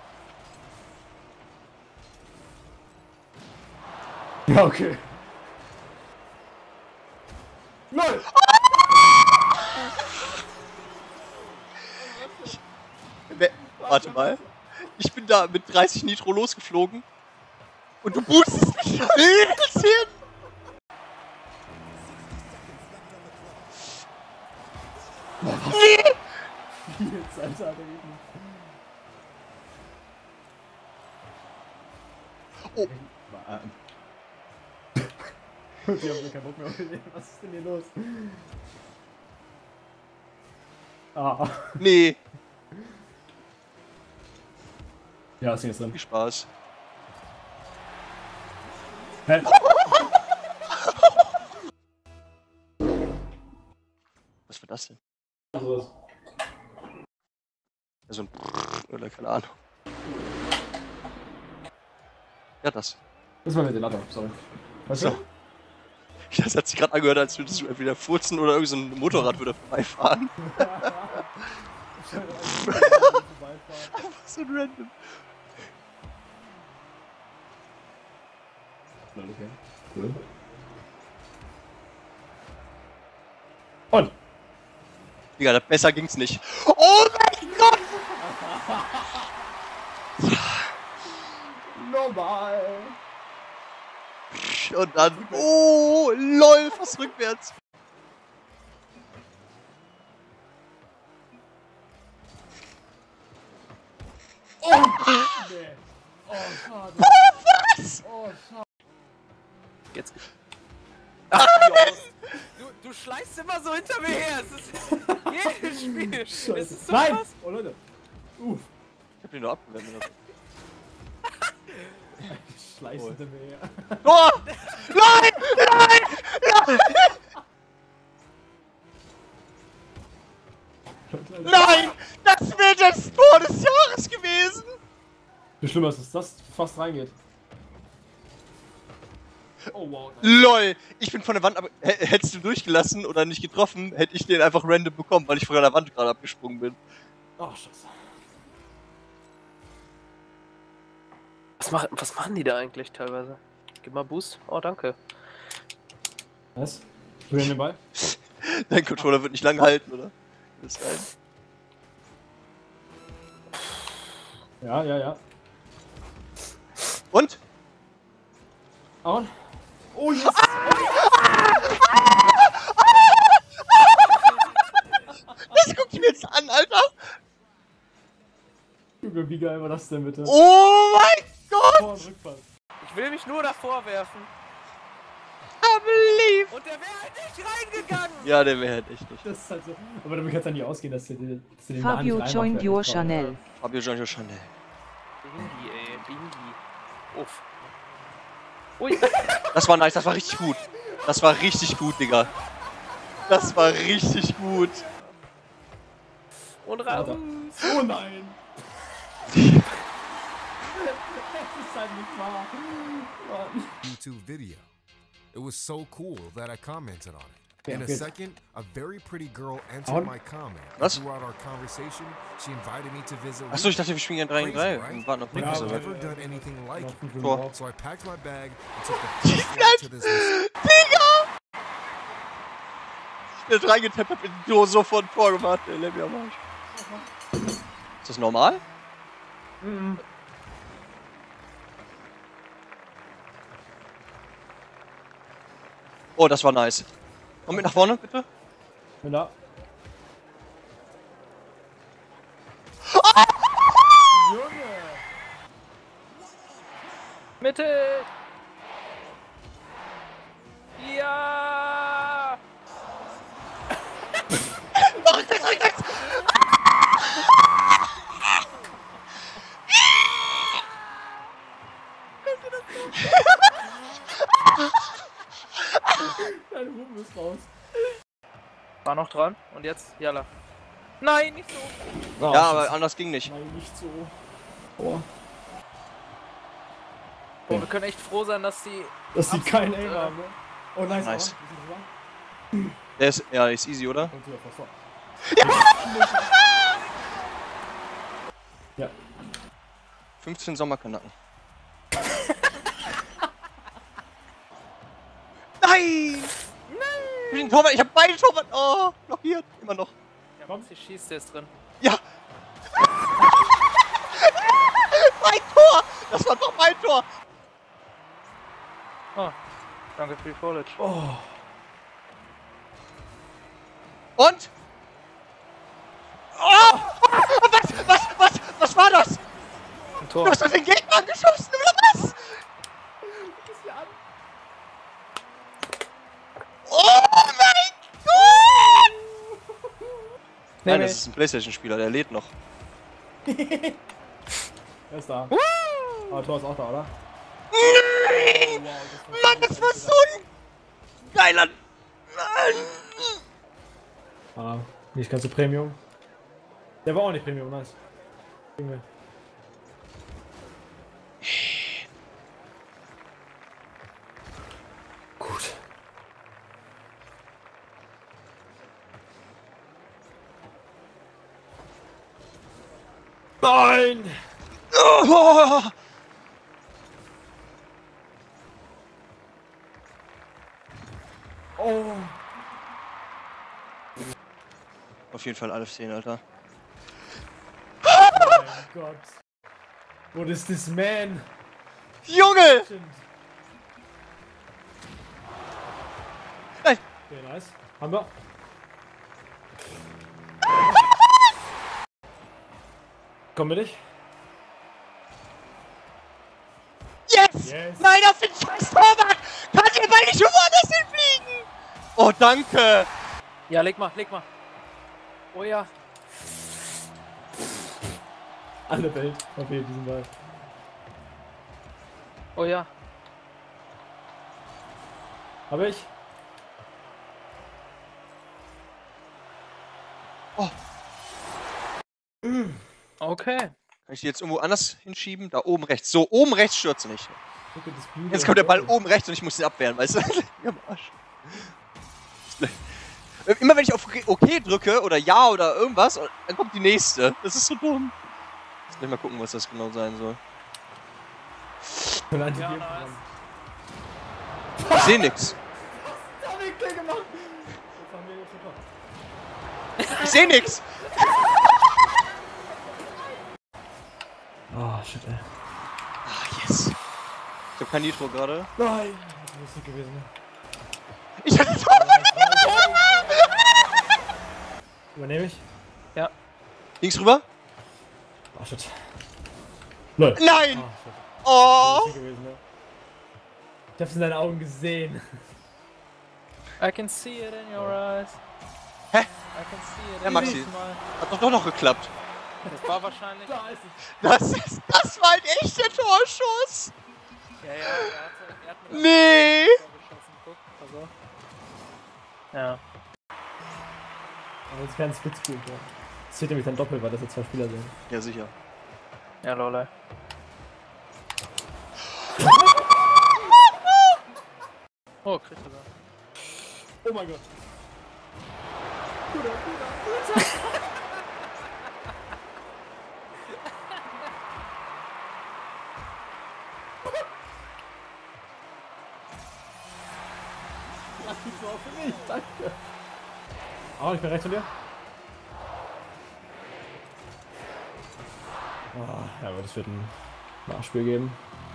Ja, okay. Lol! We- Warte mal. Ich bin da mit dreißig Nitro losgeflogen. Und du boostest mich da übelst hin. Wie? Wie jetzt, Alter, der geht nicht. Oh. Die haben keinen Bock mehr auf den. Was ist denn hier los? Ah. Nee. Ja, ist jetzt drin. Viel Spaß. Hä? Was war das denn? Also was? Also ein oder keine Ahnung. Ja, das. Das war ein Ventilator, sorry. Weißt du? So. Das hat sich gerade angehört, als würdest du entweder furzen oder irgend so ein Motorrad würde vorbeifahren. Einfach so ein random. Okay. Cool. Und? Digga, das besser ging's nicht. Oh mein Gott! Normal. Und dann. Oh, lol, fast rückwärts. Oh! Nee. Oh, schade. Oh, was? Oh, schade. Jetzt. Ach, du, du schleichst immer so hinter mir her. Es ist jedes Spiel. Es ist so Nein! krass. Oh, Leute. Uff. Ich hab den nur abgewendet. Schleichst Oh. hinter mir her. Oh! Nein! Nein! Nein! Nein! Das wäre das Tor des Jahres gewesen! Wie schlimm ist es, dass das fast reingeht? Oh wow. LOL! Ich bin von der Wand ab. H hättest du durchgelassen oder nicht getroffen, hätte ich den einfach random bekommen, weil ich von der Wand gerade abgesprungen bin. Oh, scheiße. Was, mach, was machen die da eigentlich teilweise? Gib mal Boost. Oh, danke. Was? Du den Ball? Dein Controller wird nicht lang halten, oder? Das rein. Ja, ja, ja. Und? Und? Oh, yes! Das guckt mir jetzt an, Alter! Junge, wie geil war das denn bitte? Oh mein Gott! Vor- und Rückpass. Ich Ich will mich nur davor werfen. Believe. Und der wäre halt nicht reingegangen. Ja, der wäre halt echt nicht. Das ist halt so. Aber damit kann es dann nicht ausgehen, dass du, dass du den Fabio Namen nicht joined your reinmachst. Chanel. Fabio joined your Chanel. Bingi, ey. Bingi. Uff. Ui. Das war nice, das war richtig gut. Das war richtig gut, Digga. Das war richtig gut. Und raus. Oh nein. Das ist halt nicht wahr. Mann. YouTube video. It was so cool that I commented on it. Yeah, In a good. second, a very pretty girl entered Auen. my comment. And Was? throughout our conversation, she invited me to visit. Achso, ich dachte, wir spielen ja drei gegen drei. Crazy, right? Und warten auf I've Nico. never done anything like it. Tor. So I packed my bag and took the first flight to this. Digga! Ich bin reingetappt, hab in die Dose sofort ein Tor gemacht. Der lebt mir am Arsch. Ist das normal? Mhm. Oh, das war nice. Komm mit nach vorne, bitte. Bin da. Junge! Mitte! Ja! Mach ich das, mach ich das! Dein Huben ist raus. War noch dran. Und jetzt? Jalla. Nein, nicht so. Oh, Ja, aber anders ging nicht. Nein, nicht so. Oh. Oh, wir können echt froh sein, dass die... Dass die keinen Aim äh, haben, ne? Oh, nice. Nice. Aber. Der ist, ja, ist easy, oder? Und hier, was war? Ja. fünfzehn Sommerkanacken. Nein! Nein! Ich bin Torwart, ich hab beide Torwart. Oh, blockiert. Immer noch. Ja, komm, sie schießt, der ist drin. Ja! Mein Tor! Das war doch mein Tor! Oh, danke für die Foliage. Oh. Und? Oh! Was, was, was, was war das? Ein Tor. Du hast auf den Gegner angeschossen, oder was? Oh mein Gott! Nein, das ist ein PlayStation-Spieler, der lädt noch. Er ist da. Aber Tor ist auch da, oder? Nein! Wow, das war Mann, das war so ein geiler... Nein! Ah, nicht ganz so Premium. Der war auch nicht Premium, nice. Junge. Gut. Nein! Oh! Oh! Auf jeden Fall alle zehn, Alter. Oh mein Gott. What is this man? Junge! Nein! Okay, nice. Haben wir. Komm mit dich. Yes! Yes. Nein, auf den scheiß Torwart! Kann ihr beide schon woanders hinfliegen? Oh, danke! Ja, leg mal, leg mal. Oh ja. Alle Welt verfehlt diesen Ball. Oh ja. Hab ich? Oh. Okay. Kann ich die jetzt irgendwo anders hinschieben? Da oben rechts. So, oben rechts stürzt nicht. Jetzt kommt der Ball oben rechts und ich muss ihn abwehren, weißt du? Am Arsch. Immer wenn ich auf OK drücke oder Ja oder irgendwas, dann kommt die nächste. Das ist so dumm. Jetzt will ich mal gucken, was das genau sein soll. Ja, Ich seh nix. Ich seh nix. Oh, shit, ey. Ah, yes. Ich hab kein Nitro gerade. Nein! Das muss nicht gewesen. Ich hatte Torwart! Übernehme ich? Ja. Links rüber? Oh, shit. Lol. Nein! Oh, shit. Oh! Das ist nicht gewesen, ne? Ich hab's in deinen Augen gesehen. I can see it in your eyes. Hä? I can see it Ja, in Maxi. your smile. Hat doch doch noch geklappt. Das war wahrscheinlich... Da ist es. Das ist, das war ein echter Torschuss. Ja, ja, er hat, er hat mir das Nee. vorgeschossen. Guck, also. Ja. Aber jetzt kein Spitzbuch. Ja. Das zählt nämlich dann doppelt, weil das jetzt zwei Spieler sind. Ja, sicher. Ja, lol. Oh, kriegt er da. Oh mein Gott. Lass die Tor für mich, danke. Oh, ich bin rechts von dir. Oh, ja, aber das wird ein Nachspiel geben.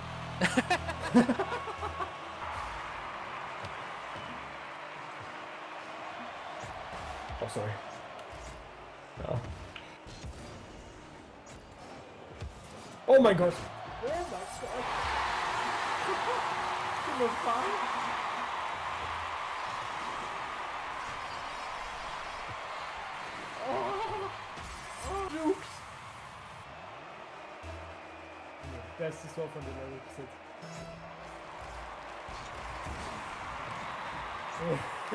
Oh, sorry. Ja. Oh mein Gott! Oh mein Gott! Ich bin fein. Oh! Oh, Jukes! Bestes Tor von der Welt gesetzt. Oh.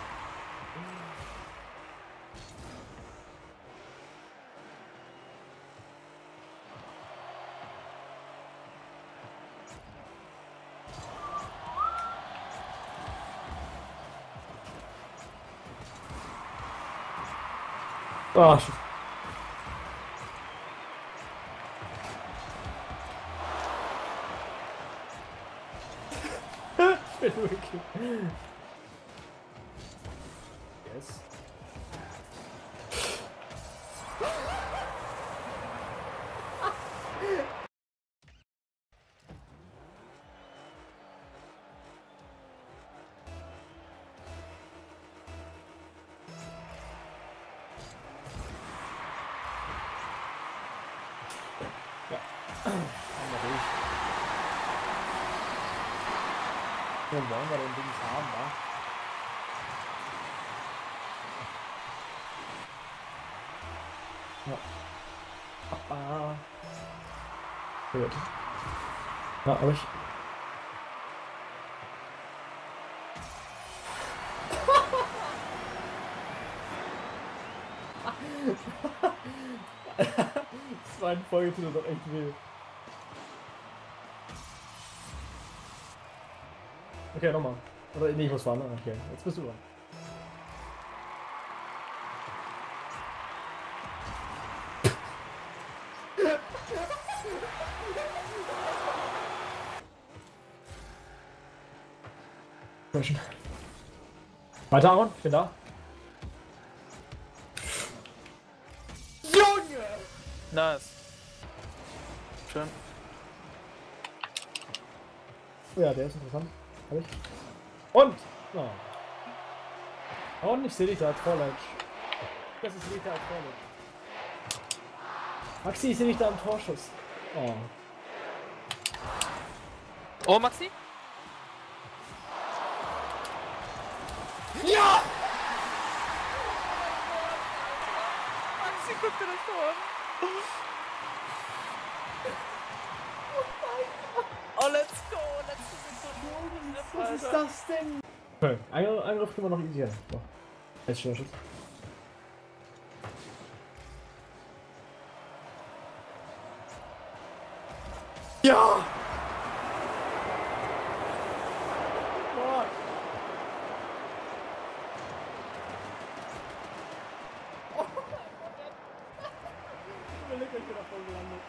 Oh, shit. Ich bin wirklich. Yes. Wo wollen wir denn Dings haben, wa? Ja. Ah. Gut. Ja, aber ich. Das war ein Folge, tut doch echt weh. Okay, nochmal. Oder nee, ich muss fahren. Okay, jetzt bist du dran. Weiter, Aaron, ich bin da. Junge! Nice. Schön. Oh ja, der ist interessant. Hab ich. Und! Oh. Und ich sehe dich da als Vorledge. Das ist nicht da als Vorledge. Maxi, ich sehe dich da am Torschuss. Oh. Oh, Maxi? Ja! Maxi, guck dir das doch an. Oh, let's go! Letzte Sekunde. Was ist das denn? Okay, Angriff, Angriff können wir noch easy. So. Jetzt schnell Schuss. Ja! Boah. Oh. Ich überlege, ich bin da voll gelandet.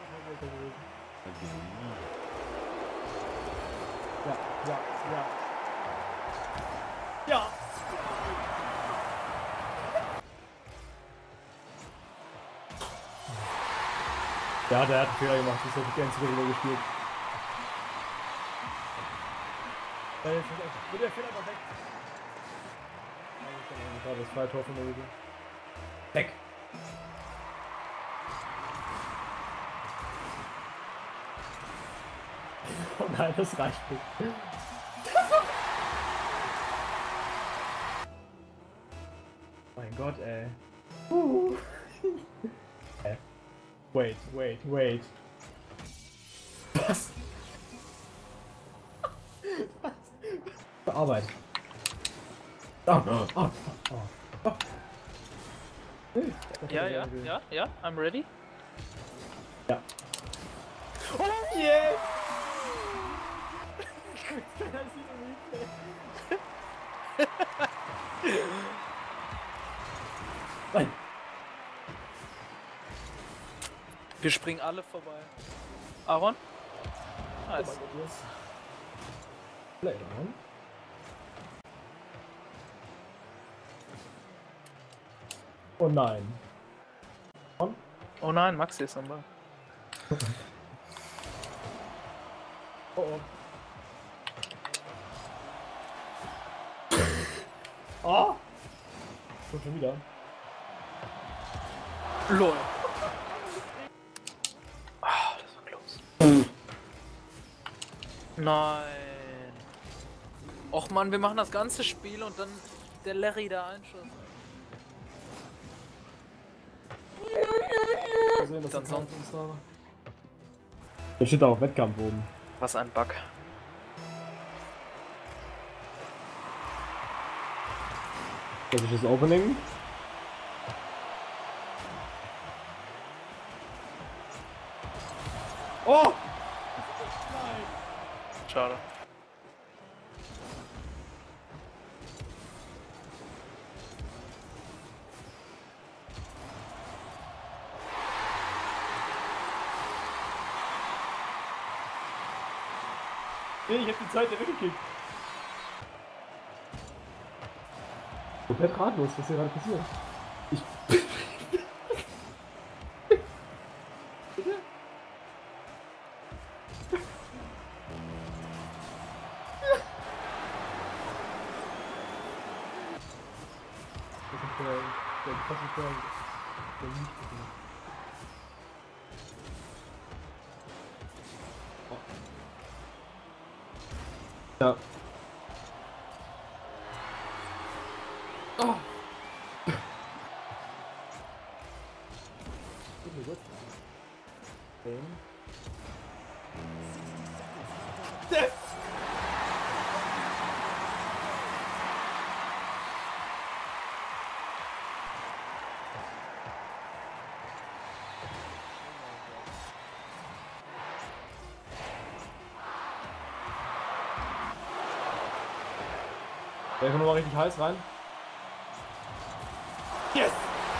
Ja, ja, ja. Ja! Ja, der hat einen Fehler gemacht, das hat die ganze Runde gespielt. Ja, jetzt wird der Fehler aber weg. Ja, das war das Tor von der Liga. Weg! Oh nein, das reicht nicht. Gott, ey. Uh. äh. Wait, wait, wait. Was? Was? Für Arbeit. Oh, oh, oh, oh. Hey, Ja, ja, ja, ja, I'm ready. Ja. Oh, yeah! Nein! Wir springen alle vorbei. Aaron? Nice. Oh nein. Und? Oh nein, Maxi ist am Ball. Oh oh. Oh! Kommt schon wieder. Lol. Ah, das war close. Nein. Och man, wir machen das ganze Spiel und dann der Larry da Einschuss. Dann sonst. Da steht auch Wettkampf oben. Was ein Bug. Das ist das Opening. Oh! Schade. Nee, ich hab die Zeit der weggekickt. Komplett ratlos, was hier gerade passiert. Ich. Bitte? Das ist der. der Klassiker. Der nicht. Ja. Oh. Yes. Der kommt nochmal richtig heiß rein. Yes!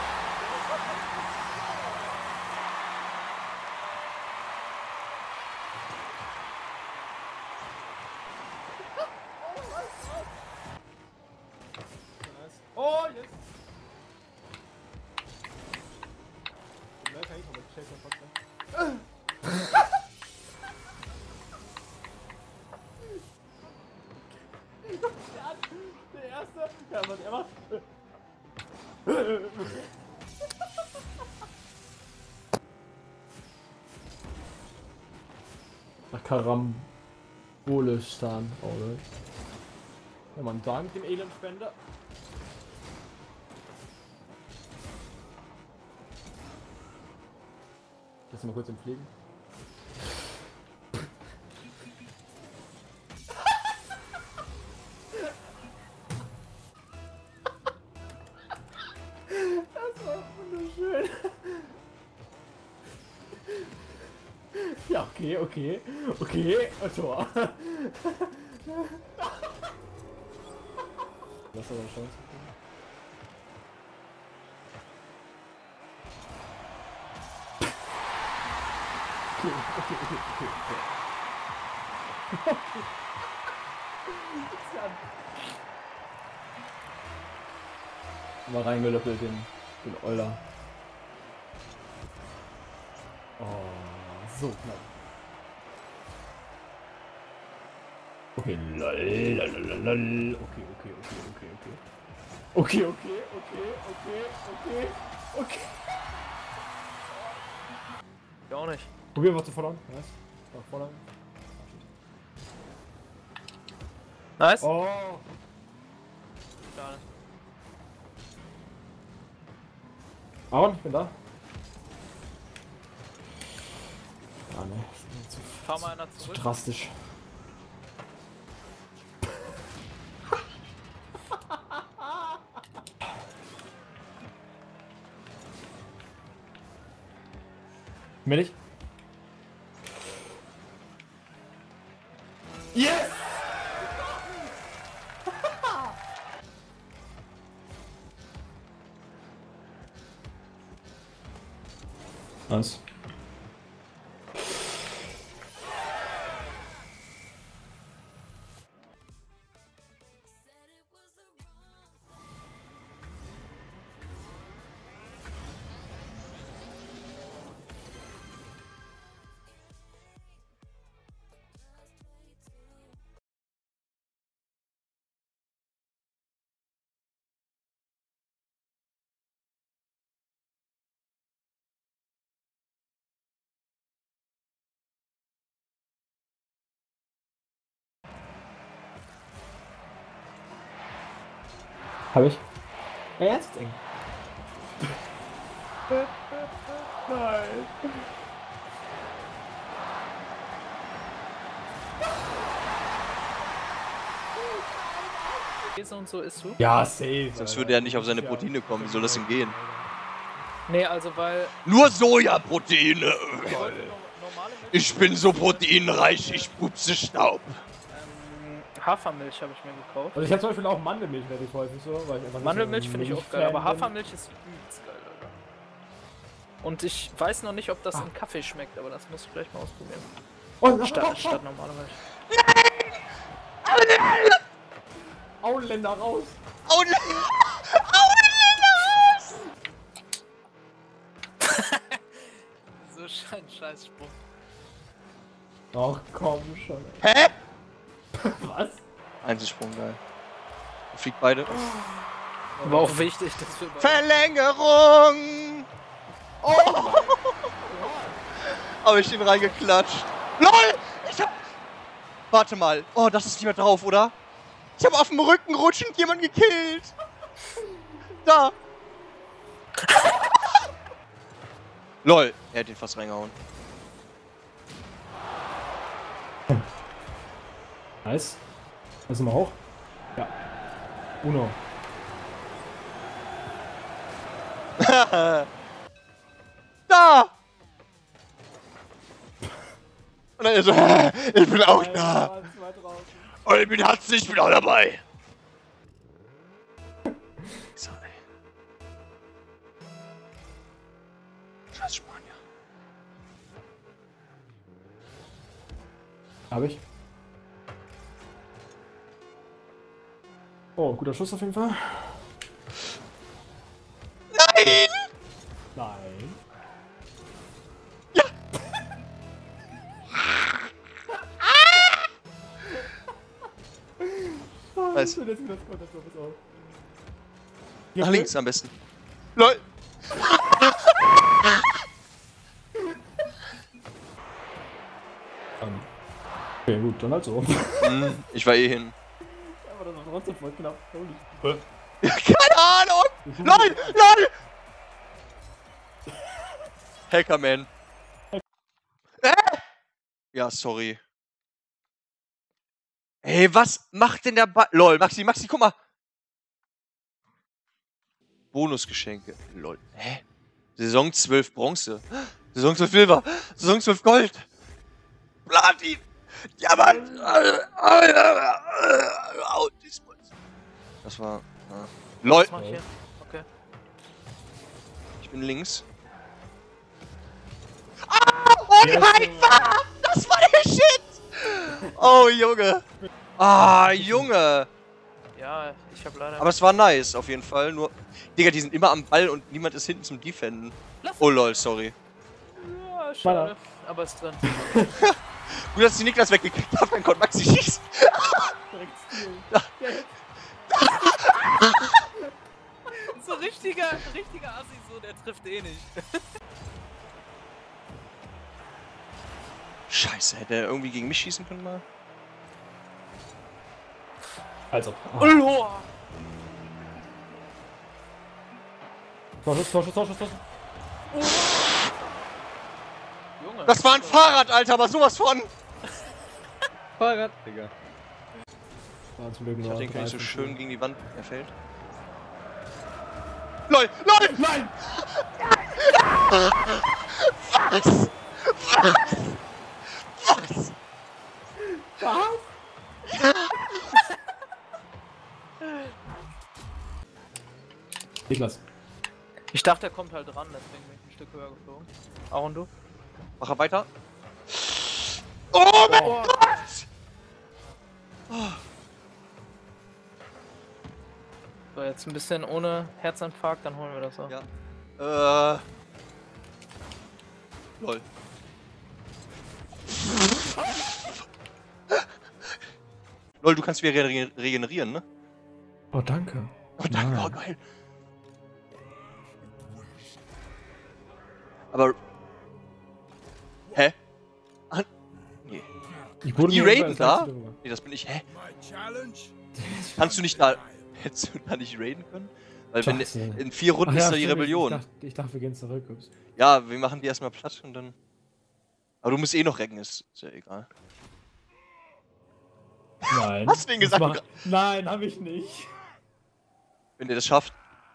Oh, yes! Der erste, ja, was er macht. Nach Karambolistan, oder? Ja, man da mit dem Elendspender. Lass mal kurz entfliegen. Das war wunderschön. Ja, okay, okay, okay, Tor. Was hat er eine Chance? Okay, okay, okay, okay, okay. Mal reingelöppelt den, den Euler. Oh, so knapp. Okay, lol, lol, lol, lol. Okay, okay, okay, okay, okay. Okay, okay, okay, okay, okay, okay. Ich auch nicht. Probieren wir zu Vorderung. Nice. Nach Vorderung. Nice. Oh. Schade. Aaron, ich bin da. Ah, ne. Zu, Fahr mal einer zu zurück. drastisch. Mir nicht? Yes! Nice. Hab ich? Ja, jetzt eng. Nein. Käse und so isst du? Ja, safe. Sonst würde er nicht auf seine Proteine kommen. Wie soll das ihm gehen? Nee, also weil... Nur Sojaproteine! Ich bin so proteinreich, ich pupse Staub. Ähm, Hafermilch habe ich mir gekauft. Also ich habe zum Beispiel auch Mandelmilch relativ häufig so, weil ich einfach Mandelmilch so finde ich auch Milchfan geil, aber bin. Hafermilch ist übelst geil, Alter. Und ich weiß noch nicht, ob das im Kaffee schmeckt, aber das muss ich vielleicht mal ausprobieren. Oh, statt, statt normale Milch. Auenländer raus! Auenländer! Auenländer raus! So ein Scheißspruch. Ach komm schon. Hä? Was? Einzelsprung, geil. Fliegt beide. War auch wichtig, dass wir... Verlängerung! Oh! Habe ich den reingeklatscht. LOL! Ich hab... Warte mal. Oh, das ist nicht mehr drauf, oder? Ich habe auf dem Rücken rutschend jemanden gekillt. Da. LOL. Er hat ihn fast reingehauen. Nice. Lassen wir hoch. Ja. Uno. Da! Und dann er so, ich bin auch da. Und ich bin Hatz, ich bin auch dabei. So, ey. Scheiß Spanier. Hab ich. Oh, guter Schuss auf jeden Fall. Nein! Nein. Ja! Weiß. Nach links am besten. LOL! Um. Okay, gut, dann halt so. Hm, ich war eh hin. Aber das war trotzdem voll knapp. Keine Ahnung! LOL! LOL! Hackerman. Äh? Ja, sorry. Ey, was macht denn der ba LOL, Maxi, Maxi, guck mal. Bonusgeschenke. LOL. Hä? Saison zwölf Bronze. Saison zwölf Silber. Saison zwölf Gold. Platin. Diamant. Autismus. Das war... Ja. LOL. Was mach ich hier? Okay. Ich bin links. Ah! Oh, die Hyper! Das war der Shit! Oh, Junge. Ah, Junge. Ja, ich hab leider... Aber es war nice, auf jeden Fall. Nur, Digga, die sind immer am Ball und niemand ist hinten zum Defenden. Oh, lol, sorry. Ja, schade. Aber ist drin. Gut, dass ich Niklas weggekriegt habe, dann konnte Maxi schießen. So richtiger, richtiger Assi, so, der trifft eh nicht. Scheiße, hätte er irgendwie gegen mich schießen können mal? Also. Oh. Torschuss, Torschuss, Torschuss, Torschuss. Junge. Das war ein Fahrrad, Alter, aber sowas von. Fahrrad, Digga. War zum Glück Ich nur hab den König so dreizehn schön Schuss. gegen die Wand erfällt. LOL! LOL! Nein! Was? Was? Was? Was? Niklas. Ich dachte, er kommt halt ran, deswegen bin ich ein Stück höher geflogen. Auch und du? Mach er weiter. Oh mein Oh. Gott! Oh. So, jetzt ein bisschen ohne Herzinfarkt, dann holen wir das so. Ja. Äh. Lol. Lol, du kannst wieder re regenerieren, ne? Oh, danke. Oh, danke, oh, geil. Aber. Hä? Ah, nee. Ich wurde die mir raiden irgendwann als da? Letzte drüber. Nee, das bin ich. Hä? Kannst du nicht da. Hättest du da nicht raiden können? Weil wenn Scheiße. in vier Runden Ach ja, ist da die stimmt, Rebellion. Ich dachte, ich dachte, wir gehen zurück. Ups. Ja, wir machen die erstmal platt und dann. Aber du musst eh noch recken, ist, ist ja egal. Nein. Hast du den Das gesagt? war- Nein, hab ich nicht. Wenn ihr das schafft.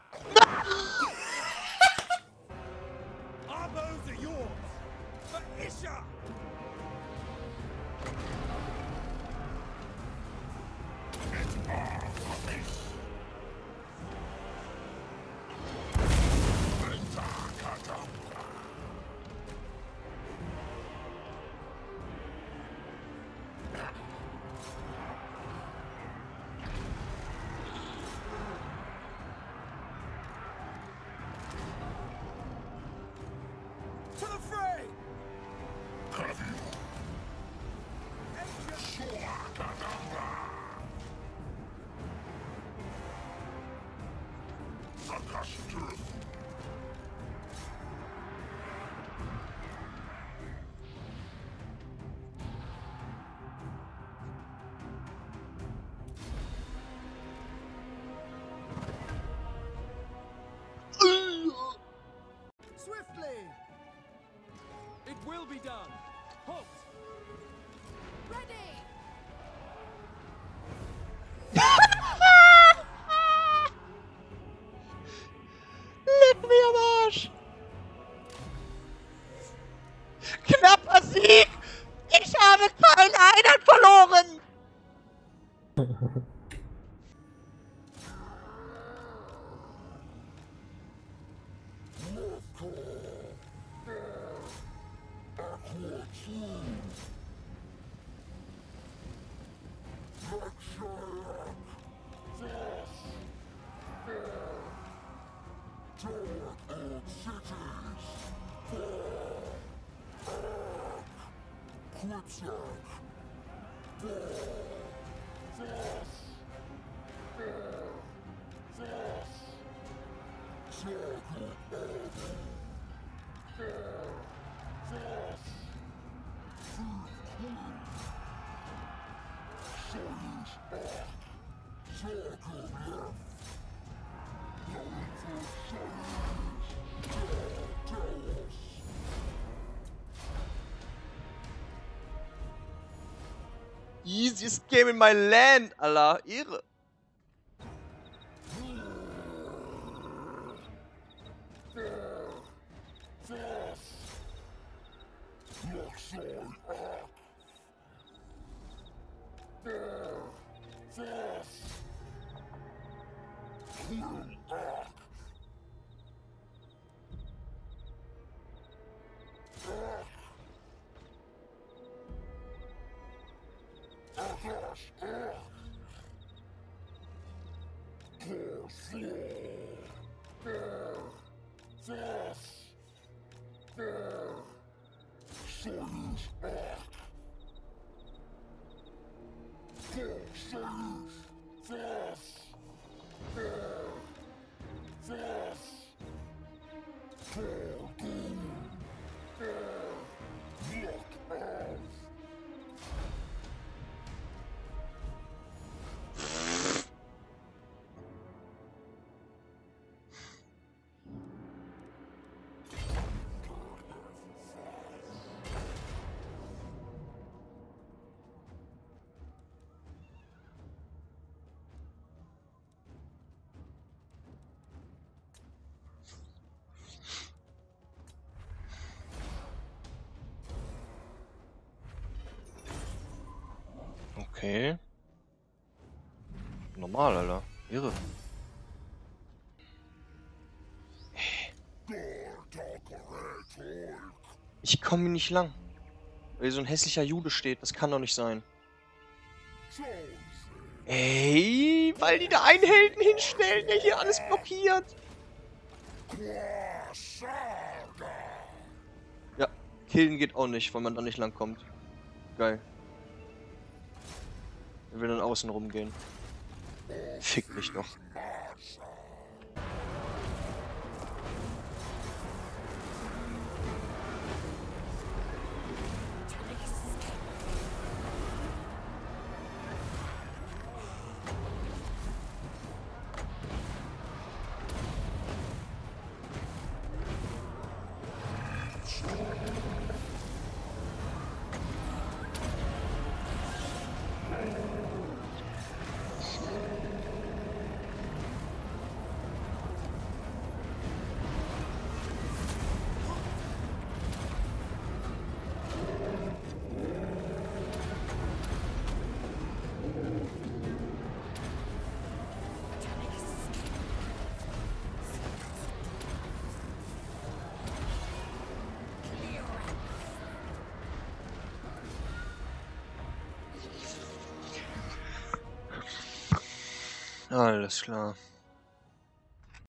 Swiftly! It will be done. Halt! Ready! Leck mir am Arsch! Knapper Sieg! Ich habe keine Einheit verloren! Easiest game in my land, Allah, Ehre. Okay. Normal, Alter. Irre. Ich komme nicht lang. Weil hier so ein hässlicher Jude steht. Das kann doch nicht sein. Ey, weil die da einen Helden hinstellen, der hier alles blockiert. Ja, killen geht auch nicht, weil man da nicht lang kommt. Geil. Er will dann außen rumgehen. Fick mich doch. Alles klar.